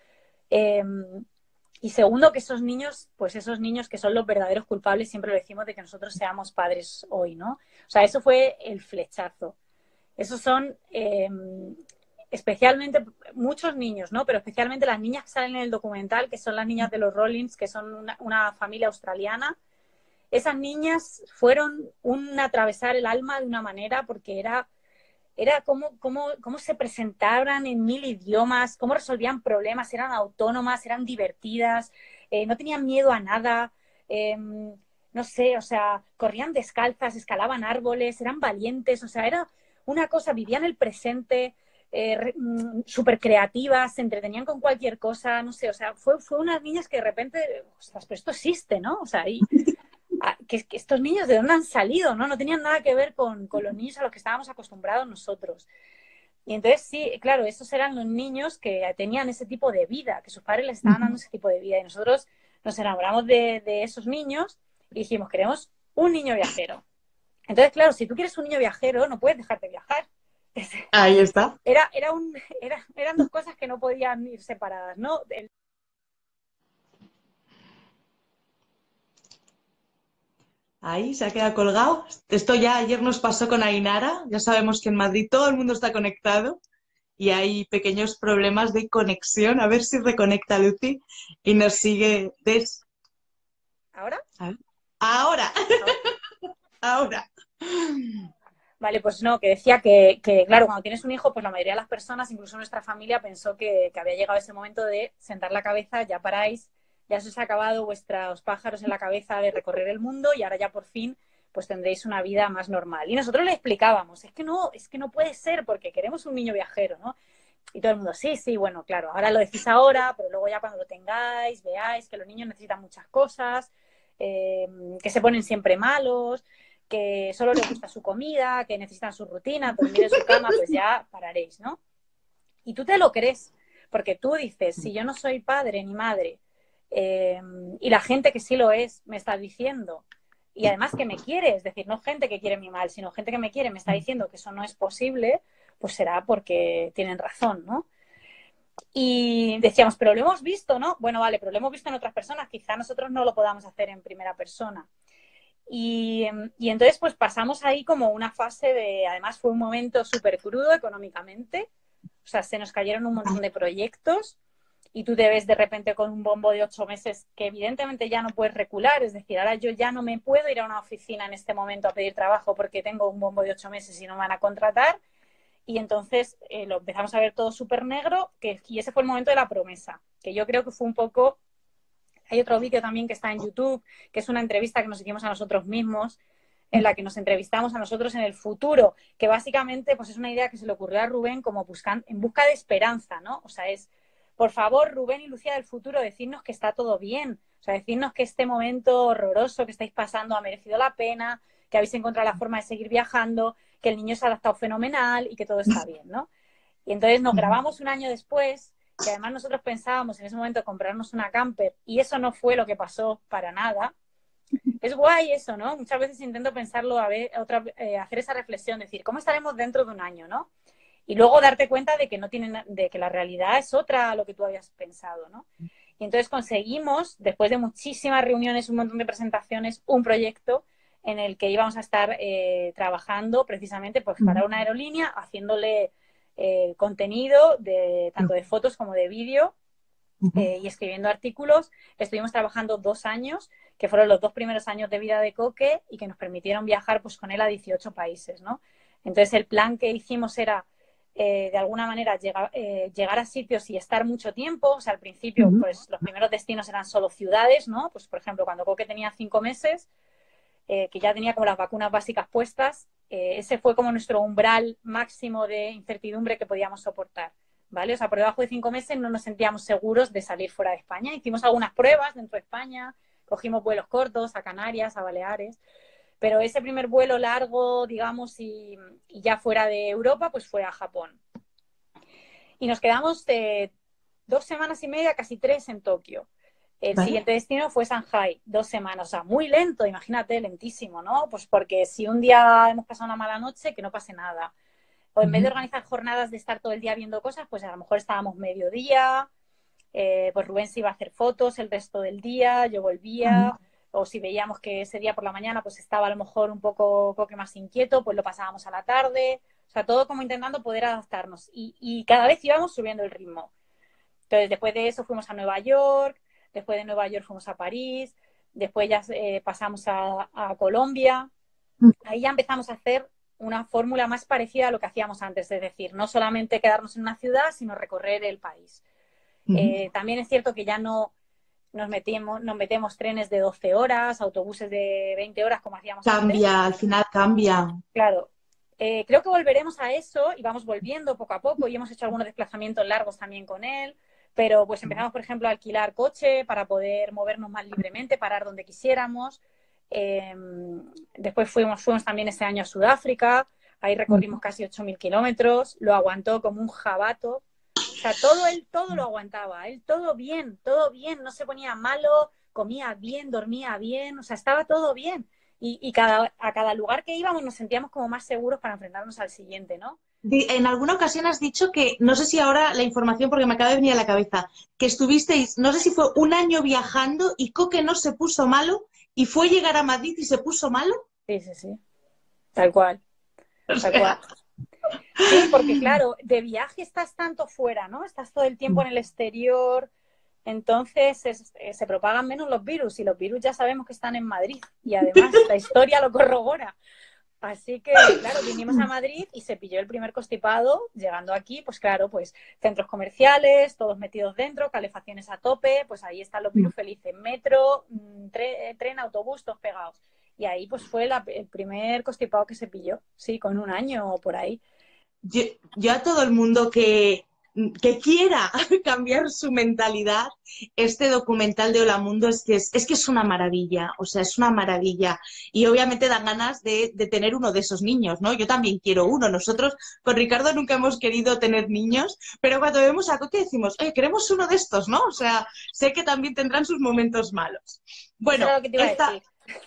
Y segundo, que esos niños, pues esos niños que son los verdaderos culpables, siempre lo decimos de que nosotros seamos padres hoy, ¿no? O sea, eso fue el flechazo. Esos son especialmente muchos niños, ¿no? Pero especialmente las niñas que salen en el documental, que son las niñas de los Rollins, que son una familia australiana. Esas niñas fueron un atravesar el alma de una manera porque era cómo se presentaban en 1000 idiomas, cómo resolvían problemas, eran autónomas, eran divertidas, no tenían miedo a nada, no sé, o sea, corrían descalzas, escalaban árboles, eran valientes, o sea, era una cosa, vivían el presente, súper creativas, se entretenían con cualquier cosa, no sé, o sea, fue unas niñas que de repente, ostras, pero esto existe, ¿no? O sea, que estos niños de dónde han salido, ¿no? No tenían nada que ver con los niños a los que estábamos acostumbrados nosotros. Y entonces sí, claro, esos eran los niños que tenían ese tipo de vida, que sus padres les estaban dando ese tipo de vida. Y nosotros nos enamoramos de esos niños y dijimos, queremos un niño viajero. Entonces, claro, si tú quieres un niño viajero, no puedes dejarte viajar. Ahí está. Eran dos cosas que no podían ir separadas, ¿no? Ahí se ha quedado colgado. Esto ya ayer nos pasó con Ainara. Ya sabemos que en Madrid todo el mundo está conectado y hay pequeños problemas de conexión. A ver si reconecta Lucy y nos sigue. ¿Ahora? Ahora. Ahora. Vale, pues no, que decía que, claro, cuando tienes un hijo, pues la mayoría de las personas, incluso nuestra familia, pensó que había llegado ese momento de sentar la cabeza, ya paráis, ya se os ha acabado vuestros pájaros en la cabeza de recorrer el mundo y ahora ya por fin pues tendréis una vida más normal. Y nosotros le explicábamos, es que no puede ser porque queremos un niño viajero, ¿no? Y todo el mundo, sí, sí, bueno, claro, ahora lo decís ahora, pero luego ya cuando lo tengáis, veáis que los niños necesitan muchas cosas, que se ponen siempre malos, que solo les gusta su comida, que necesitan su rutina, dormir en su cama, pues ya pararéis, ¿no? Y tú te lo crees, porque tú dices, si yo no soy padre ni madre, y la gente que sí lo es me está diciendo, y además que me quiere, es decir, no gente que quiere mi mal, sino gente que me quiere, me está diciendo que eso no es posible, pues será porque tienen razón, ¿no? Y decíamos, pero lo hemos visto, ¿no? Bueno, vale, pero lo hemos visto en otras personas, quizá nosotros no lo podamos hacer en primera persona. Y entonces pues pasamos ahí como una fase de, además fue un momento súper crudo económicamente, o sea, se nos cayeron un montón de proyectos y tú te ves de repente con un bombo de 8 meses que evidentemente ya no puedes recular, es decir, ahora yo ya no me puedo ir a una oficina en este momento a pedir trabajo porque tengo un bombo de 8 meses y no me van a contratar y entonces lo empezamos a ver todo súper negro y ese fue el momento de la promesa, que yo creo que fue un poco. Hay otro vídeo también que está en YouTube, que es una entrevista que nos hicimos a nosotros mismos, en la que nos entrevistamos a nosotros en el futuro, que básicamente pues es una idea que se le ocurrió a Rubén como en busca de esperanza, ¿no? O sea, es, por favor, Rubén y Lucía del futuro, decidnos que está todo bien, o sea, decidnos que este momento horroroso que estáis pasando ha merecido la pena, que habéis encontrado la forma de seguir viajando, que el niño se ha adaptado fenomenal y que todo está bien, ¿no? Y entonces nos grabamos un año después, que además nosotros pensábamos en ese momento comprarnos una camper y eso no fue lo que pasó para nada. Es guay eso, ¿no? Muchas veces intento pensarlo, hacer esa reflexión, decir, ¿cómo estaremos dentro de un año, ¿no? Y luego darte cuenta de que de que la realidad es otra a lo que tú habías pensado, ¿no? Y entonces conseguimos, después de muchísimas reuniones, un montón de presentaciones, un proyecto en el que íbamos a estar trabajando precisamente pues, para una aerolínea, haciéndole contenido tanto de fotos como de vídeo y escribiendo artículos. Estuvimos trabajando 2 años, que fueron los 2 primeros años de vida de Coque y que nos permitieron viajar pues, con él a 18 países, ¿no? Entonces el plan que hicimos era de alguna manera llegar a sitios y estar mucho tiempo. O sea, al principio pues los primeros destinos eran solo ciudades, ¿no? Pues por ejemplo, cuando Coque tenía 5 meses, que ya tenía como las vacunas básicas puestas, ese fue como nuestro umbral máximo de incertidumbre que podíamos soportar, ¿vale? O sea, por debajo de 5 meses no nos sentíamos seguros de salir fuera de España. Hicimos algunas pruebas dentro de España, cogimos vuelos cortos a Canarias, a Baleares, pero ese primer vuelo largo, digamos, y ya fuera de Europa, pues fue a Japón. Y nos quedamos 2 semanas y media, casi 3 en Tokio. El siguiente destino fue Shanghai, 2 semanas, o sea, muy lento, imagínate, lentísimo, ¿no? Pues porque si un día hemos pasado una mala noche, que no pase nada. O en vez de organizar jornadas de estar todo el día viendo cosas, pues a lo mejor estábamos mediodía, pues Rubén se iba a hacer fotos el resto del día, yo volvía, o si veíamos que ese día por la mañana pues estaba a lo mejor un poco más inquieto, pues lo pasábamos a la tarde, o sea, todo como intentando poder adaptarnos y cada vez íbamos subiendo el ritmo. Entonces, después de eso fuimos a Nueva York, después de Nueva York fuimos a París, después ya pasamos a Colombia, ahí ya empezamos a hacer una fórmula más parecida a lo que hacíamos antes, es decir, no solamente quedarnos en una ciudad, sino recorrer el país. También es cierto que ya no nos metemos trenes de 12 horas, autobuses de 20 horas como hacíamos antes. Cambia, al final cambia. Claro. Creo que volveremos a eso y vamos volviendo poco a poco y hemos hecho algunos desplazamientos largos también con él, pero pues empezamos, por ejemplo, a alquilar coche para poder movernos más libremente, parar donde quisiéramos. Después fuimos también ese año a Sudáfrica, ahí recorrimos casi 8.000 kilómetros, lo aguantó como un jabato. O sea, todo lo aguantaba, él todo bien, no se ponía malo, comía bien, dormía bien, o sea, estaba todo bien. Y a cada lugar que íbamos nos sentíamos como más seguros para enfrentarnos al siguiente, ¿no? En alguna ocasión has dicho que, no sé si ahora la información, porque me acaba de venir a la cabeza, que estuvisteis, no sé si fue un año viajando y Coque no se puso malo y fue llegar a Madrid y se puso malo. Sí, sí, sí. Tal cual. Tal cual. Sí, porque claro, de viaje estás tanto fuera, ¿no? Estás todo el tiempo en el exterior, entonces se propagan menos los virus y los virus ya sabemos que están en Madrid y además la historia lo corrobora. Así que, claro, vinimos a Madrid y se pilló el primer constipado, llegando aquí, pues claro, pues centros comerciales, todos metidos dentro, calefacciones a tope, pues ahí están los virus felices, metro, tren, autobús, todos pegados. Y ahí pues fue el primer constipado que se pilló, sí, con un año o por ahí. Yo a todo el mundo que quiera cambiar su mentalidad, este documental de Hola Mundo es que es una maravilla, o sea, es una maravilla. Y obviamente dan ganas de tener uno de esos niños, ¿no? Yo también quiero uno. Nosotros con Ricardo nunca hemos querido tener niños, pero cuando vemos a Coque decimos, oye, queremos uno de estos, ¿no? O sea, sé que también tendrán sus momentos malos. Bueno, eso era lo que te iba a decir.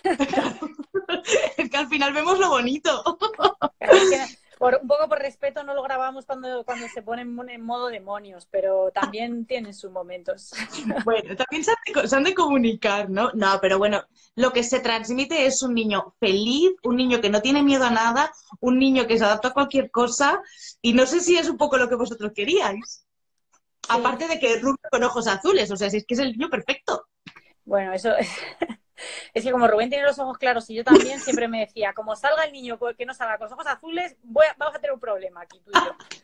Es que al final vemos lo bonito. Es que un poco por respeto no lo grabamos cuando se ponen en modo demonios, pero también tienen sus momentos. Bueno, también se han de comunicar, ¿no? No, pero bueno, lo que se transmite es un niño feliz, un niño que no tiene miedo a nada, un niño que se adapta a cualquier cosa, y no sé si es un poco lo que vosotros queríais. Sí. Aparte de que rubio con ojos azules, o sea, si es que es el niño perfecto. Bueno, eso es que como Rubén tiene los ojos claros y yo también, siempre me decía, como salga el niño que no salga con los ojos azules, vamos a tener un problema aquí tú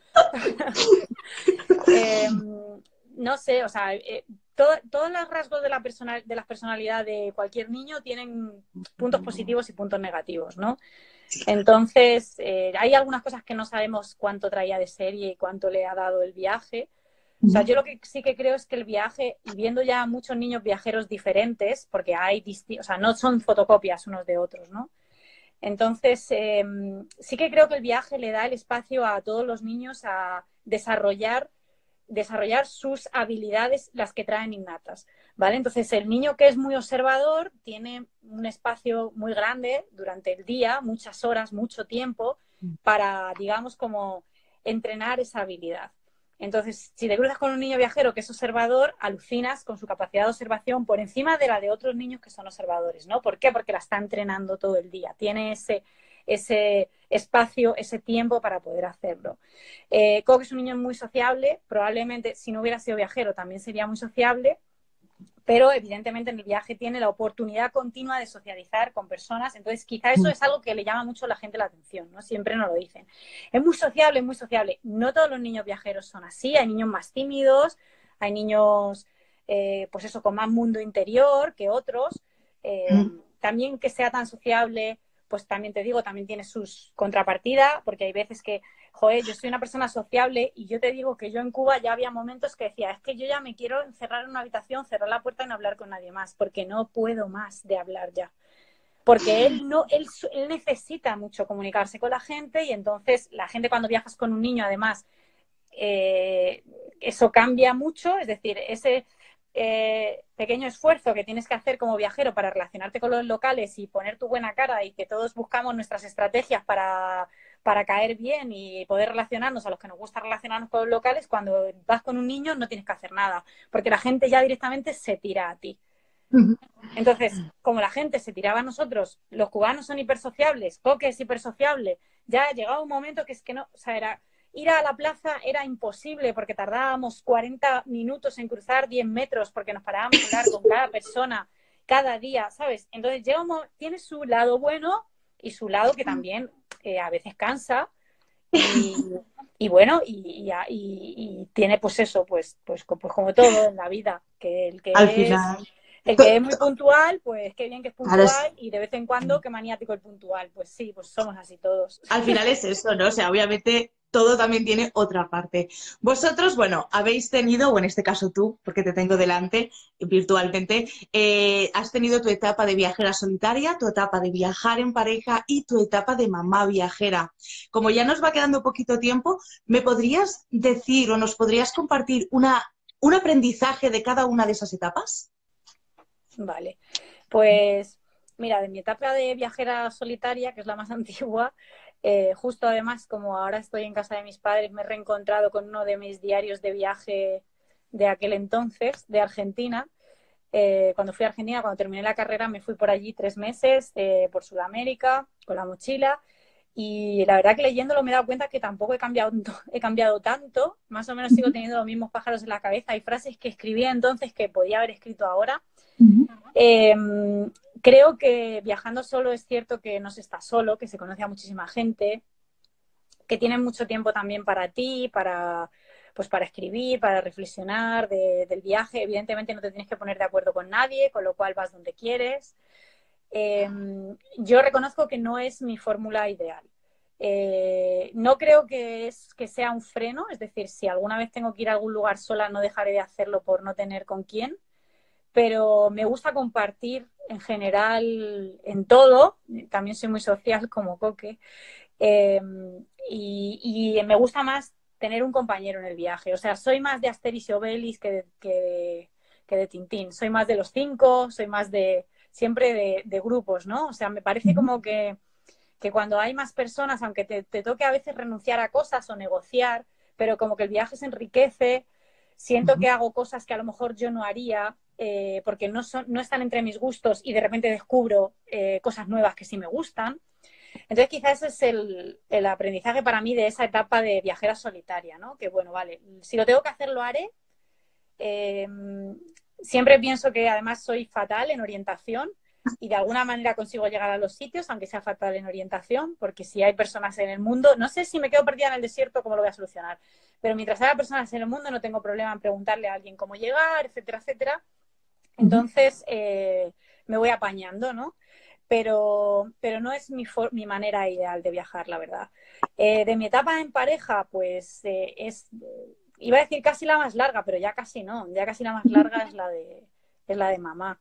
y yo. No sé, o sea, todos los rasgos de la personalidad de cualquier niño tienen puntos positivos y puntos negativos, ¿no? Entonces, hay algunas cosas que no sabemos cuánto traía de serie y cuánto le ha dado el viaje. O sea, yo lo que sí que creo es que el viaje, y viendo ya muchos niños viajeros diferentes, porque o sea, no son fotocopias unos de otros, ¿no? Entonces, sí que creo que el viaje le da el espacio a todos los niños a desarrollar sus habilidades, las que traen innatas, ¿vale? Entonces, el niño que es muy observador tiene un espacio muy grande durante el día, muchas horas, mucho tiempo, para, digamos, como entrenar esa habilidad. Entonces, si te cruzas con un niño viajero que es observador, alucinas con su capacidad de observación por encima de la de otros niños que son observadores, ¿no? ¿Por qué? Porque la está entrenando todo el día. Tiene ese espacio, ese tiempo para poder hacerlo. Coque es un niño muy sociable, probablemente si no hubiera sido viajero también sería muy sociable, pero evidentemente en el viaje tiene la oportunidad continua de socializar con personas, entonces quizá eso es algo que le llama mucho a la gente la atención, ¿no? Siempre nos lo dicen. Es muy sociable, muy sociable. No todos los niños viajeros son así, hay niños más tímidos, hay niños, pues eso, con más mundo interior que otros. También que sea tan sociable, pues también te digo, también tiene sus contrapartidas, porque hay veces que, joder, yo soy una persona sociable y yo te digo que yo en Cuba ya había momentos que decía, es que yo ya me quiero encerrar en una habitación, cerrar la puerta y no hablar con nadie más, porque no puedo más de hablar ya. Porque él necesita mucho comunicarse con la gente y entonces la gente cuando viajas con un niño, además, eso cambia mucho, es decir, ese pequeño esfuerzo que tienes que hacer como viajero para relacionarte con los locales y poner tu buena cara y que todos buscamos nuestras estrategias para para caer bien y poder relacionarnos a los que nos gusta relacionarnos con los locales, cuando vas con un niño no tienes que hacer nada, porque la gente ya directamente se tira a ti. Entonces, como la gente se tiraba a nosotros, los cubanos son hipersociables, Coque es hipersociable, ya llegaba un momento que es que no, o sea, era, ir a la plaza era imposible porque tardábamos 40 minutos en cruzar 10 metros porque nos parábamos a hablar con cada persona cada día, ¿sabes? Entonces tiene su lado bueno y su lado que también a veces cansa y bueno, y tiene pues eso, pues como todo en la vida, que Al final, el que es muy puntual, pues qué bien que es claro, puntual, y de vez en cuando qué maniático el puntual. Pues sí, pues somos así todos. al final es eso, ¿no? O sea, obviamente todo también tiene otra parte. Vosotros, bueno, habéis tenido, o en este caso tú, porque te tengo delante virtualmente, has tenido tu etapa de viajera solitaria, tu etapa de viajar en pareja y tu etapa de mamá viajera. Como ya nos va quedando poquito tiempo, ¿me podrías decir o nos podrías compartir un aprendizaje de cada una de esas etapas? Vale, pues mira, de mi etapa de viajera solitaria, que es la más antigua, justo además, como ahora estoy en casa de mis padres, me he reencontrado con uno de mis diarios de viaje de aquel entonces, de Argentina. Cuando fui a Argentina, cuando terminé la carrera, me fui por allí 3 meses, por Sudamérica, con la mochila. Y la verdad que leyéndolo me he dado cuenta que tampoco he cambiado tanto, más o menos sigo teniendo los mismos pájaros en la cabeza. Hay frases que escribí entonces que podía haber escrito ahora. Creo que viajando solo es cierto que no se está solo, que se conoce a muchísima gente, que tienen mucho tiempo también para ti, pues para escribir, para reflexionar del viaje. Evidentemente no te tienes que poner de acuerdo con nadie, con lo cual vas donde quieres. Yo reconozco que no es mi fórmula ideal. No creo que sea un freno, es decir, si alguna vez tengo que ir a algún lugar sola, no dejaré de hacerlo por no tener con quién, pero me gusta compartir en general en todo. También soy muy social como Coque, y me gusta más tener un compañero en el viaje. O sea, soy más de Asterix y Obelix que de Tintín. Soy más de los 5, soy más siempre de grupos, ¿no? O sea, me parece como que cuando hay más personas, aunque te toque a veces renunciar a cosas o negociar, pero como que el viaje se enriquece, siento que hago cosas que a lo mejor yo no haría, porque no están entre mis gustos, y de repente descubro cosas nuevas que sí me gustan. Entonces quizás ese es el aprendizaje para mí de esa etapa de viajera solitaria, ¿no? Que bueno, vale, si lo tengo que hacer, lo haré. Siempre pienso que además soy fatal en orientación y de alguna manera consigo llegar a los sitios, aunque sea fatal en orientación, porque si hay personas en el mundo, no sé si me quedo perdida en el desierto, cómo lo voy a solucionar, pero mientras haya personas en el mundo no tengo problema en preguntarle a alguien cómo llegar, etcétera, etcétera. Entonces me voy apañando, ¿no? Pero no es mi manera ideal de viajar, la verdad. De mi etapa en pareja, pues iba a decir casi la más larga, pero ya casi no. Ya casi la más larga es la de mamá.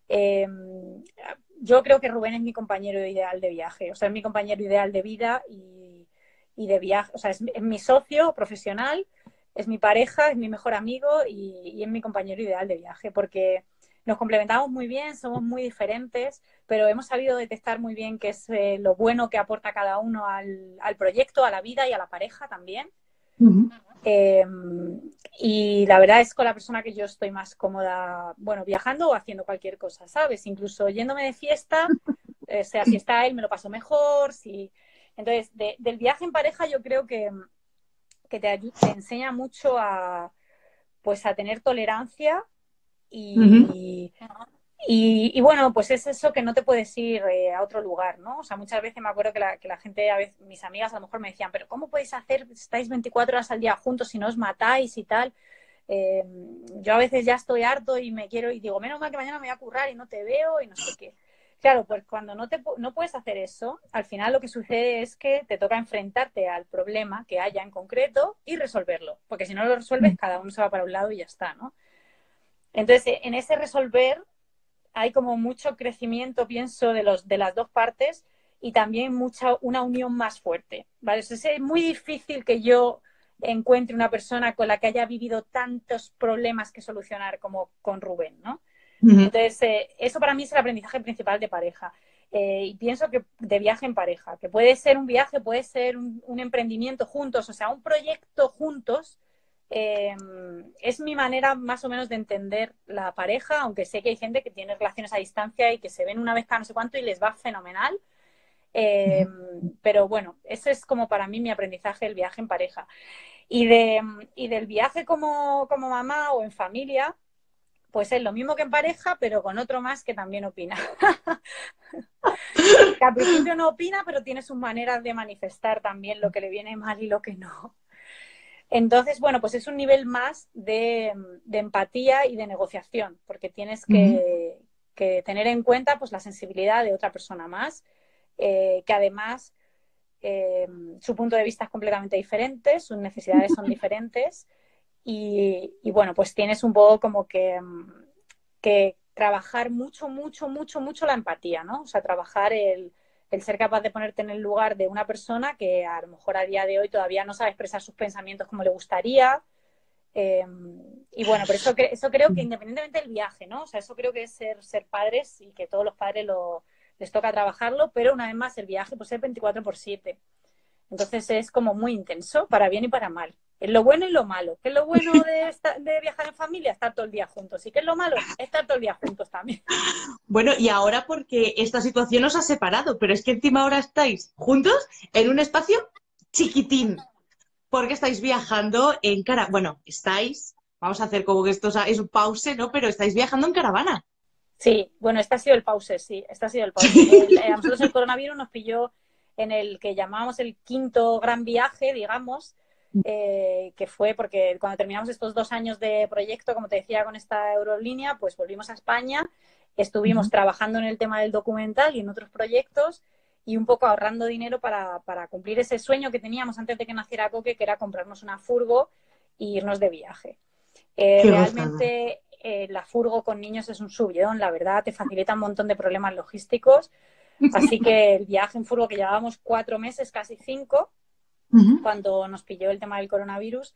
Yo creo que Rubén es mi compañero ideal de viaje, o sea, es mi compañero ideal de vida y de viaje. O sea, es mi socio profesional, es mi pareja, es mi mejor amigo y es mi compañero ideal de viaje, porque nos complementamos muy bien, somos muy diferentes, pero hemos sabido detectar muy bien qué es lo bueno que aporta cada uno al proyecto, a la vida y a la pareja también. Y la verdad es con la persona que yo estoy más cómoda, bueno, viajando o haciendo cualquier cosa, ¿sabes? Incluso yéndome de fiesta, o sea, si está él me lo paso mejor, Entonces, del viaje en pareja yo creo que te enseña mucho pues a tener tolerancia y bueno, pues es eso, que no te puedes ir a otro lugar, ¿no? O sea, muchas veces me acuerdo que la gente, a veces, mis amigas a lo mejor me decían, pero ¿cómo podéis hacer? Estáis 24 horas al día juntos y no os matáis y tal. Yo a veces ya estoy harto y me quiero, y digo, menos mal que mañana me voy a currar y no te veo y no sé qué. Claro, pues cuando no puedes hacer eso, al final lo que sucede es que te toca enfrentarte al problema que haya en concreto y resolverlo, porque si no lo resuelves, cada uno se va para un lado y ya está, ¿no? Entonces, en ese resolver hay como mucho crecimiento, pienso, de las dos partes, y también una unión más fuerte, ¿vale? Entonces, es muy difícil que yo encuentre una persona con la que haya vivido tantos problemas que solucionar como con Rubén, ¿no? Entonces, eso para mí es el aprendizaje principal de pareja. y pienso que de viaje en pareja, que puede ser un viaje, puede ser un emprendimiento juntos, o sea, un proyecto juntos. Es mi manera más o menos de entender la pareja, aunque sé que hay gente que tiene relaciones a distancia y que se ven una vez cada no sé cuánto y les va fenomenal. Pero bueno, ese es como para mí mi aprendizaje del viaje en pareja. Y del viaje como mamá o en familia, pues es lo mismo que en pareja, pero con otro más que también opina. Que al principio no opina, pero tiene sus maneras de manifestar también lo que le viene mal y lo que no. Entonces, bueno, pues es un nivel más de empatía y de negociación, porque tienes que tener en cuenta pues la sensibilidad de otra persona más, que además su punto de vista es completamente diferente, sus necesidades son diferentes y bueno, pues tienes un poco como que trabajar mucho la empatía, ¿no? O sea, trabajar el ser capaz de ponerte en el lugar de una persona que a lo mejor a día de hoy todavía no sabe expresar sus pensamientos como le gustaría. Y bueno, pero eso creo que independientemente del viaje, ¿no? O sea, eso creo que es ser padres y que todos los padres les toca trabajarlo, pero una vez más el viaje pues es 24/7. Entonces es como muy intenso, para bien y para mal. Es lo bueno y lo malo. ¿Qué es lo bueno de viajar en familia? Estar todo el día juntos. ¿Y qué es lo malo? Estar todo el día juntos también. Bueno, y ahora porque esta situación os ha separado, pero es que encima ahora estáis juntos en un espacio chiquitín, porque estáis viajando en bueno, vamos a hacer como que esto es un pause, ¿no? Pero estáis viajando en caravana. Sí, bueno, este ha sido el pause, sí, este ha sido el pause. A nosotros el coronavirus nos pilló en el que llamábamos el quinto gran viaje, digamos, que fue porque cuando terminamos estos 2 años de proyecto, como te decía, con esta aerolínea, pues volvimos a España, estuvimos trabajando en el tema del documental y en otros proyectos y un poco ahorrando dinero para cumplir ese sueño que teníamos antes de que naciera Coque, que era comprarnos una furgo e irnos de viaje. Realmente la furgo con niños es un subidón, la verdad, te facilita un montón de problemas logísticos. Así que el viaje en furgo que llevábamos 4 meses, casi 5, cuando nos pilló el tema del coronavirus,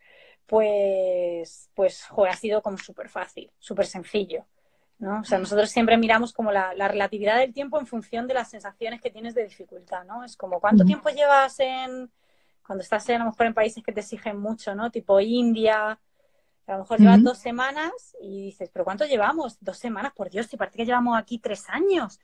pues joder, ha sido como súper fácil, súper sencillo, ¿no? O sea, nosotros siempre miramos como la relatividad del tiempo en función de las sensaciones que tienes de dificultad, ¿no? Es como, ¿cuánto tiempo llevas cuando estás a lo mejor en países que te exigen mucho, ¿no? Tipo India. A lo mejor llevas 2 semanas y dices, ¿pero cuánto llevamos? 2 semanas, por Dios, si parece que llevamos aquí 3 años.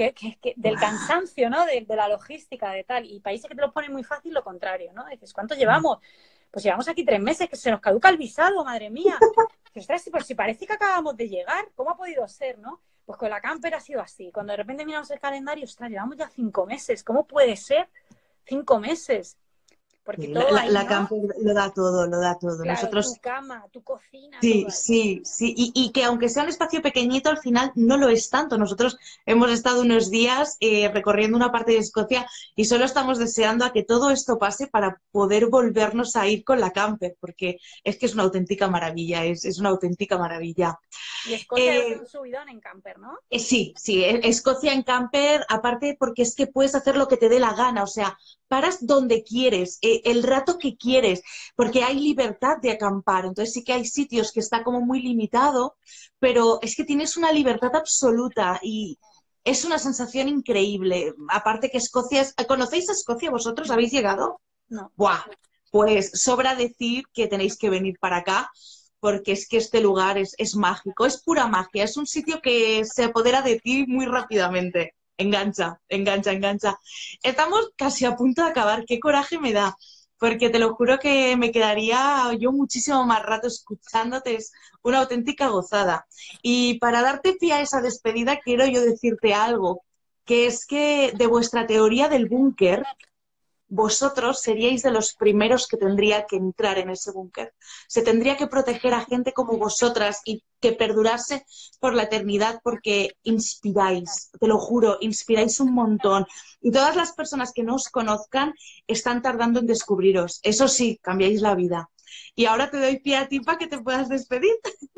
Del cansancio, ¿no? De la logística, de tal. Y países que te lo ponen muy fácil, lo contrario, ¿no? Dices, ¿cuánto llevamos? Pues llevamos aquí 3 meses, que se nos caduca el visado, madre mía. Ostras, pues si parece que acabamos de llegar, ¿cómo ha podido ser, no? Pues con la camper ha sido así. Cuando de repente miramos el calendario, ostras, llevamos ya 5 meses. ¿Cómo puede ser 5 meses? Porque todo ahí, la ¿no? camper lo da todo, lo da todo. Claro, Nosotros... tu cama, tu cocina, Sí, todo ahí. sí, sí. Y que aunque sea un espacio pequeñito, al final no lo es tanto. Nosotros hemos estado unos días recorriendo una parte de Escocia y solo estamos deseando a que todo esto pase para poder volvernos a ir con la camper, porque es que es una auténtica maravilla, es una auténtica maravilla. Y Escocia debe ser un subidón en camper, ¿no? Sí, sí, Escocia en camper, aparte porque es que puedes hacer lo que te dé la gana, o sea, paras donde quieres, el rato que quieres, porque hay libertad de acampar, entonces sí que hay sitios que está como muy limitado, pero es que tienes una libertad absoluta y es una sensación increíble. Aparte que Escocia es... ¿Conocéis a Escocia vosotros? ¿Habéis llegado? No. Buah, pues sobra decir que tenéis que venir para acá porque es que este lugar es mágico, es pura magia, es un sitio que se apodera de ti muy rápidamente. Engancha, engancha, engancha. Estamos casi a punto de acabar, qué coraje me da, porque te lo juro que me quedaría yo muchísimo más rato escuchándote, es una auténtica gozada. Y para darte pie a esa despedida, quiero yo decirte algo, que es que de vuestra teoría del búnker, vosotros seríais de los primeros que tendría que entrar en ese búnker. Se tendría que proteger a gente como vosotras y que perdurase por la eternidad porque inspiráis, te lo juro, inspiráis un montón. Y todas las personas que no os conozcan están tardando en descubriros. Eso sí, cambiáis la vida. Y ahora te doy pie a ti para que te puedas despedir.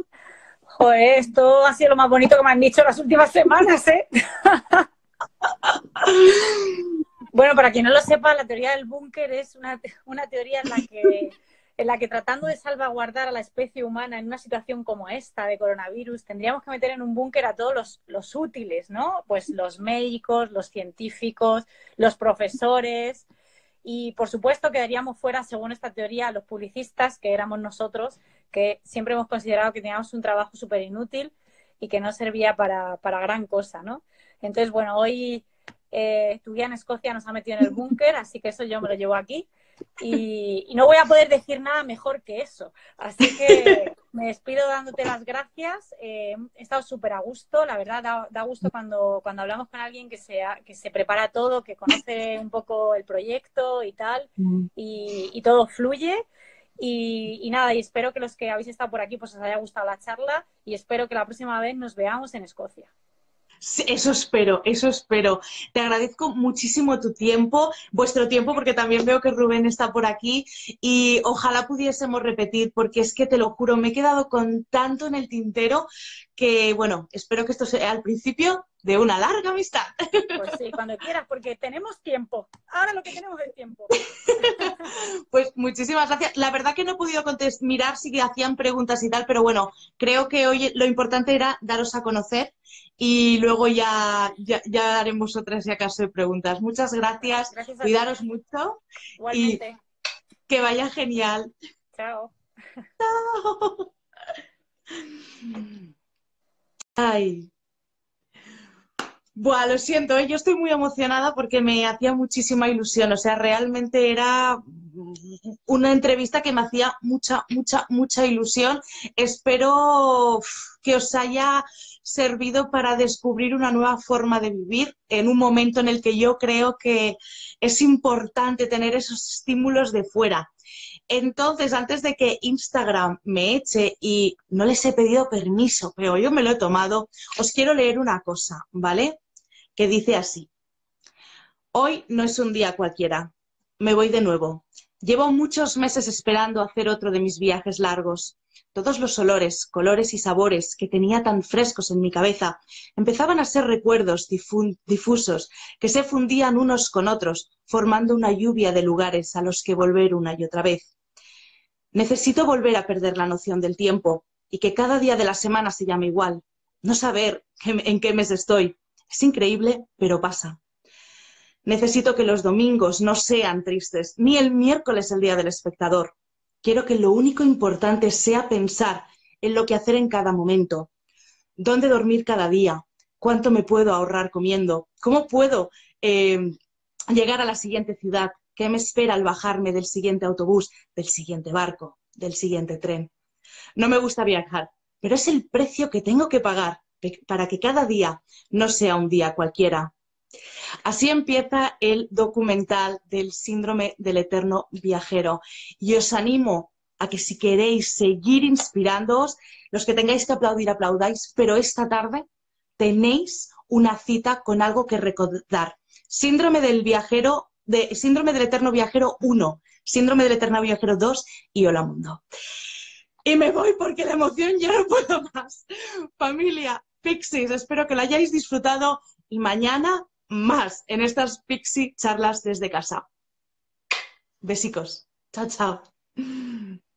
Joder, esto ha sido lo más bonito que me han dicho las últimas semanas, ¿eh? Bueno, para quien no lo sepa, la teoría del búnker es una teoría en la que en la que tratando de salvaguardar a la especie humana en una situación como esta de coronavirus, tendríamos que meter en un búnker a todos los útiles, ¿no? Pues los médicos, los científicos, los profesores y, por supuesto, quedaríamos fuera, según esta teoría, los publicistas, que éramos nosotros, que siempre hemos considerado que teníamos un trabajo súper inútil y que no servía para gran cosa, ¿no? Entonces, bueno, hoy tu guía en Escocia nos ha metido en el búnker, así que eso yo me lo llevo aquí. Y no voy a poder decir nada mejor que eso. Así que me despido dándote las gracias. He estado súper a gusto. La verdad, da gusto cuando hablamos con alguien que se prepara todo, que conoce un poco el proyecto y tal, y todo fluye. Y nada, y espero que los que habéis estado por aquí pues os haya gustado la charla y espero que la próxima vez nos veamos en Escocia. Sí, eso espero, eso espero. Te agradezco muchísimo tu tiempo, vuestro tiempo, porque también veo que Rubén está por aquí y ojalá pudiésemos repetir, porque es que te lo juro, me he quedado con tanto en el tintero que, bueno, espero que esto sea el principio de una larga amistad. Pues sí, cuando quieras, porque tenemos tiempo. Ahora lo que tenemos es tiempo. Pues muchísimas gracias. La verdad que no he podido mirar si hacían preguntas y tal, pero bueno, creo que hoy lo importante era daros a conocer y luego ya haremos otras si acaso de preguntas. Muchas gracias, cuidaros mucho. Igualmente. Y que vaya genial. Chao. Chao. Ay. Buah, lo siento, yo estoy muy emocionada porque me hacía muchísima ilusión, o sea, realmente era una entrevista que me hacía mucha ilusión. Espero que os haya servido para descubrir una nueva forma de vivir en un momento en el que yo creo que es importante tener esos estímulos de fuera. Entonces, antes de que Instagram me eche, y no les he pedido permiso, pero yo me lo he tomado, os quiero leer una cosa, ¿vale? Que dice así: hoy no es un día cualquiera, me voy de nuevo. Llevo muchos meses esperando hacer otro de mis viajes largos. Todos los olores, colores y sabores que tenía tan frescos en mi cabeza empezaban a ser recuerdos difusos que se fundían unos con otros, formando una lluvia de lugares a los que volver una y otra vez. Necesito volver a perder la noción del tiempo y que cada día de la semana se llame igual. No saber en qué mes estoy. Es increíble, pero pasa. Necesito que los domingos no sean tristes, ni el miércoles el día del espectador. Quiero que lo único importante sea pensar en lo que hacer en cada momento. Dónde dormir cada día. Cuánto me puedo ahorrar comiendo. Cómo puedo llegar a la siguiente ciudad. ¿Qué me espera al bajarme del siguiente autobús, del siguiente barco, del siguiente tren? No me gusta viajar, pero es el precio que tengo que pagar para que cada día no sea un día cualquiera. Así empieza el documental del síndrome del eterno viajero. Y os animo a que si queréis seguir inspirándoos, los que tengáis que aplaudir, aplaudáis, pero esta tarde tenéis una cita con algo que recordar. Síndrome del eterno viajero 1, síndrome del eterno viajero 2 y Hola Mundo. Y me voy porque la emoción ya no puedo más. Familia, Pixies, espero que lo hayáis disfrutado y mañana más en estas Pixie charlas desde casa. Besicos. Chao, chao.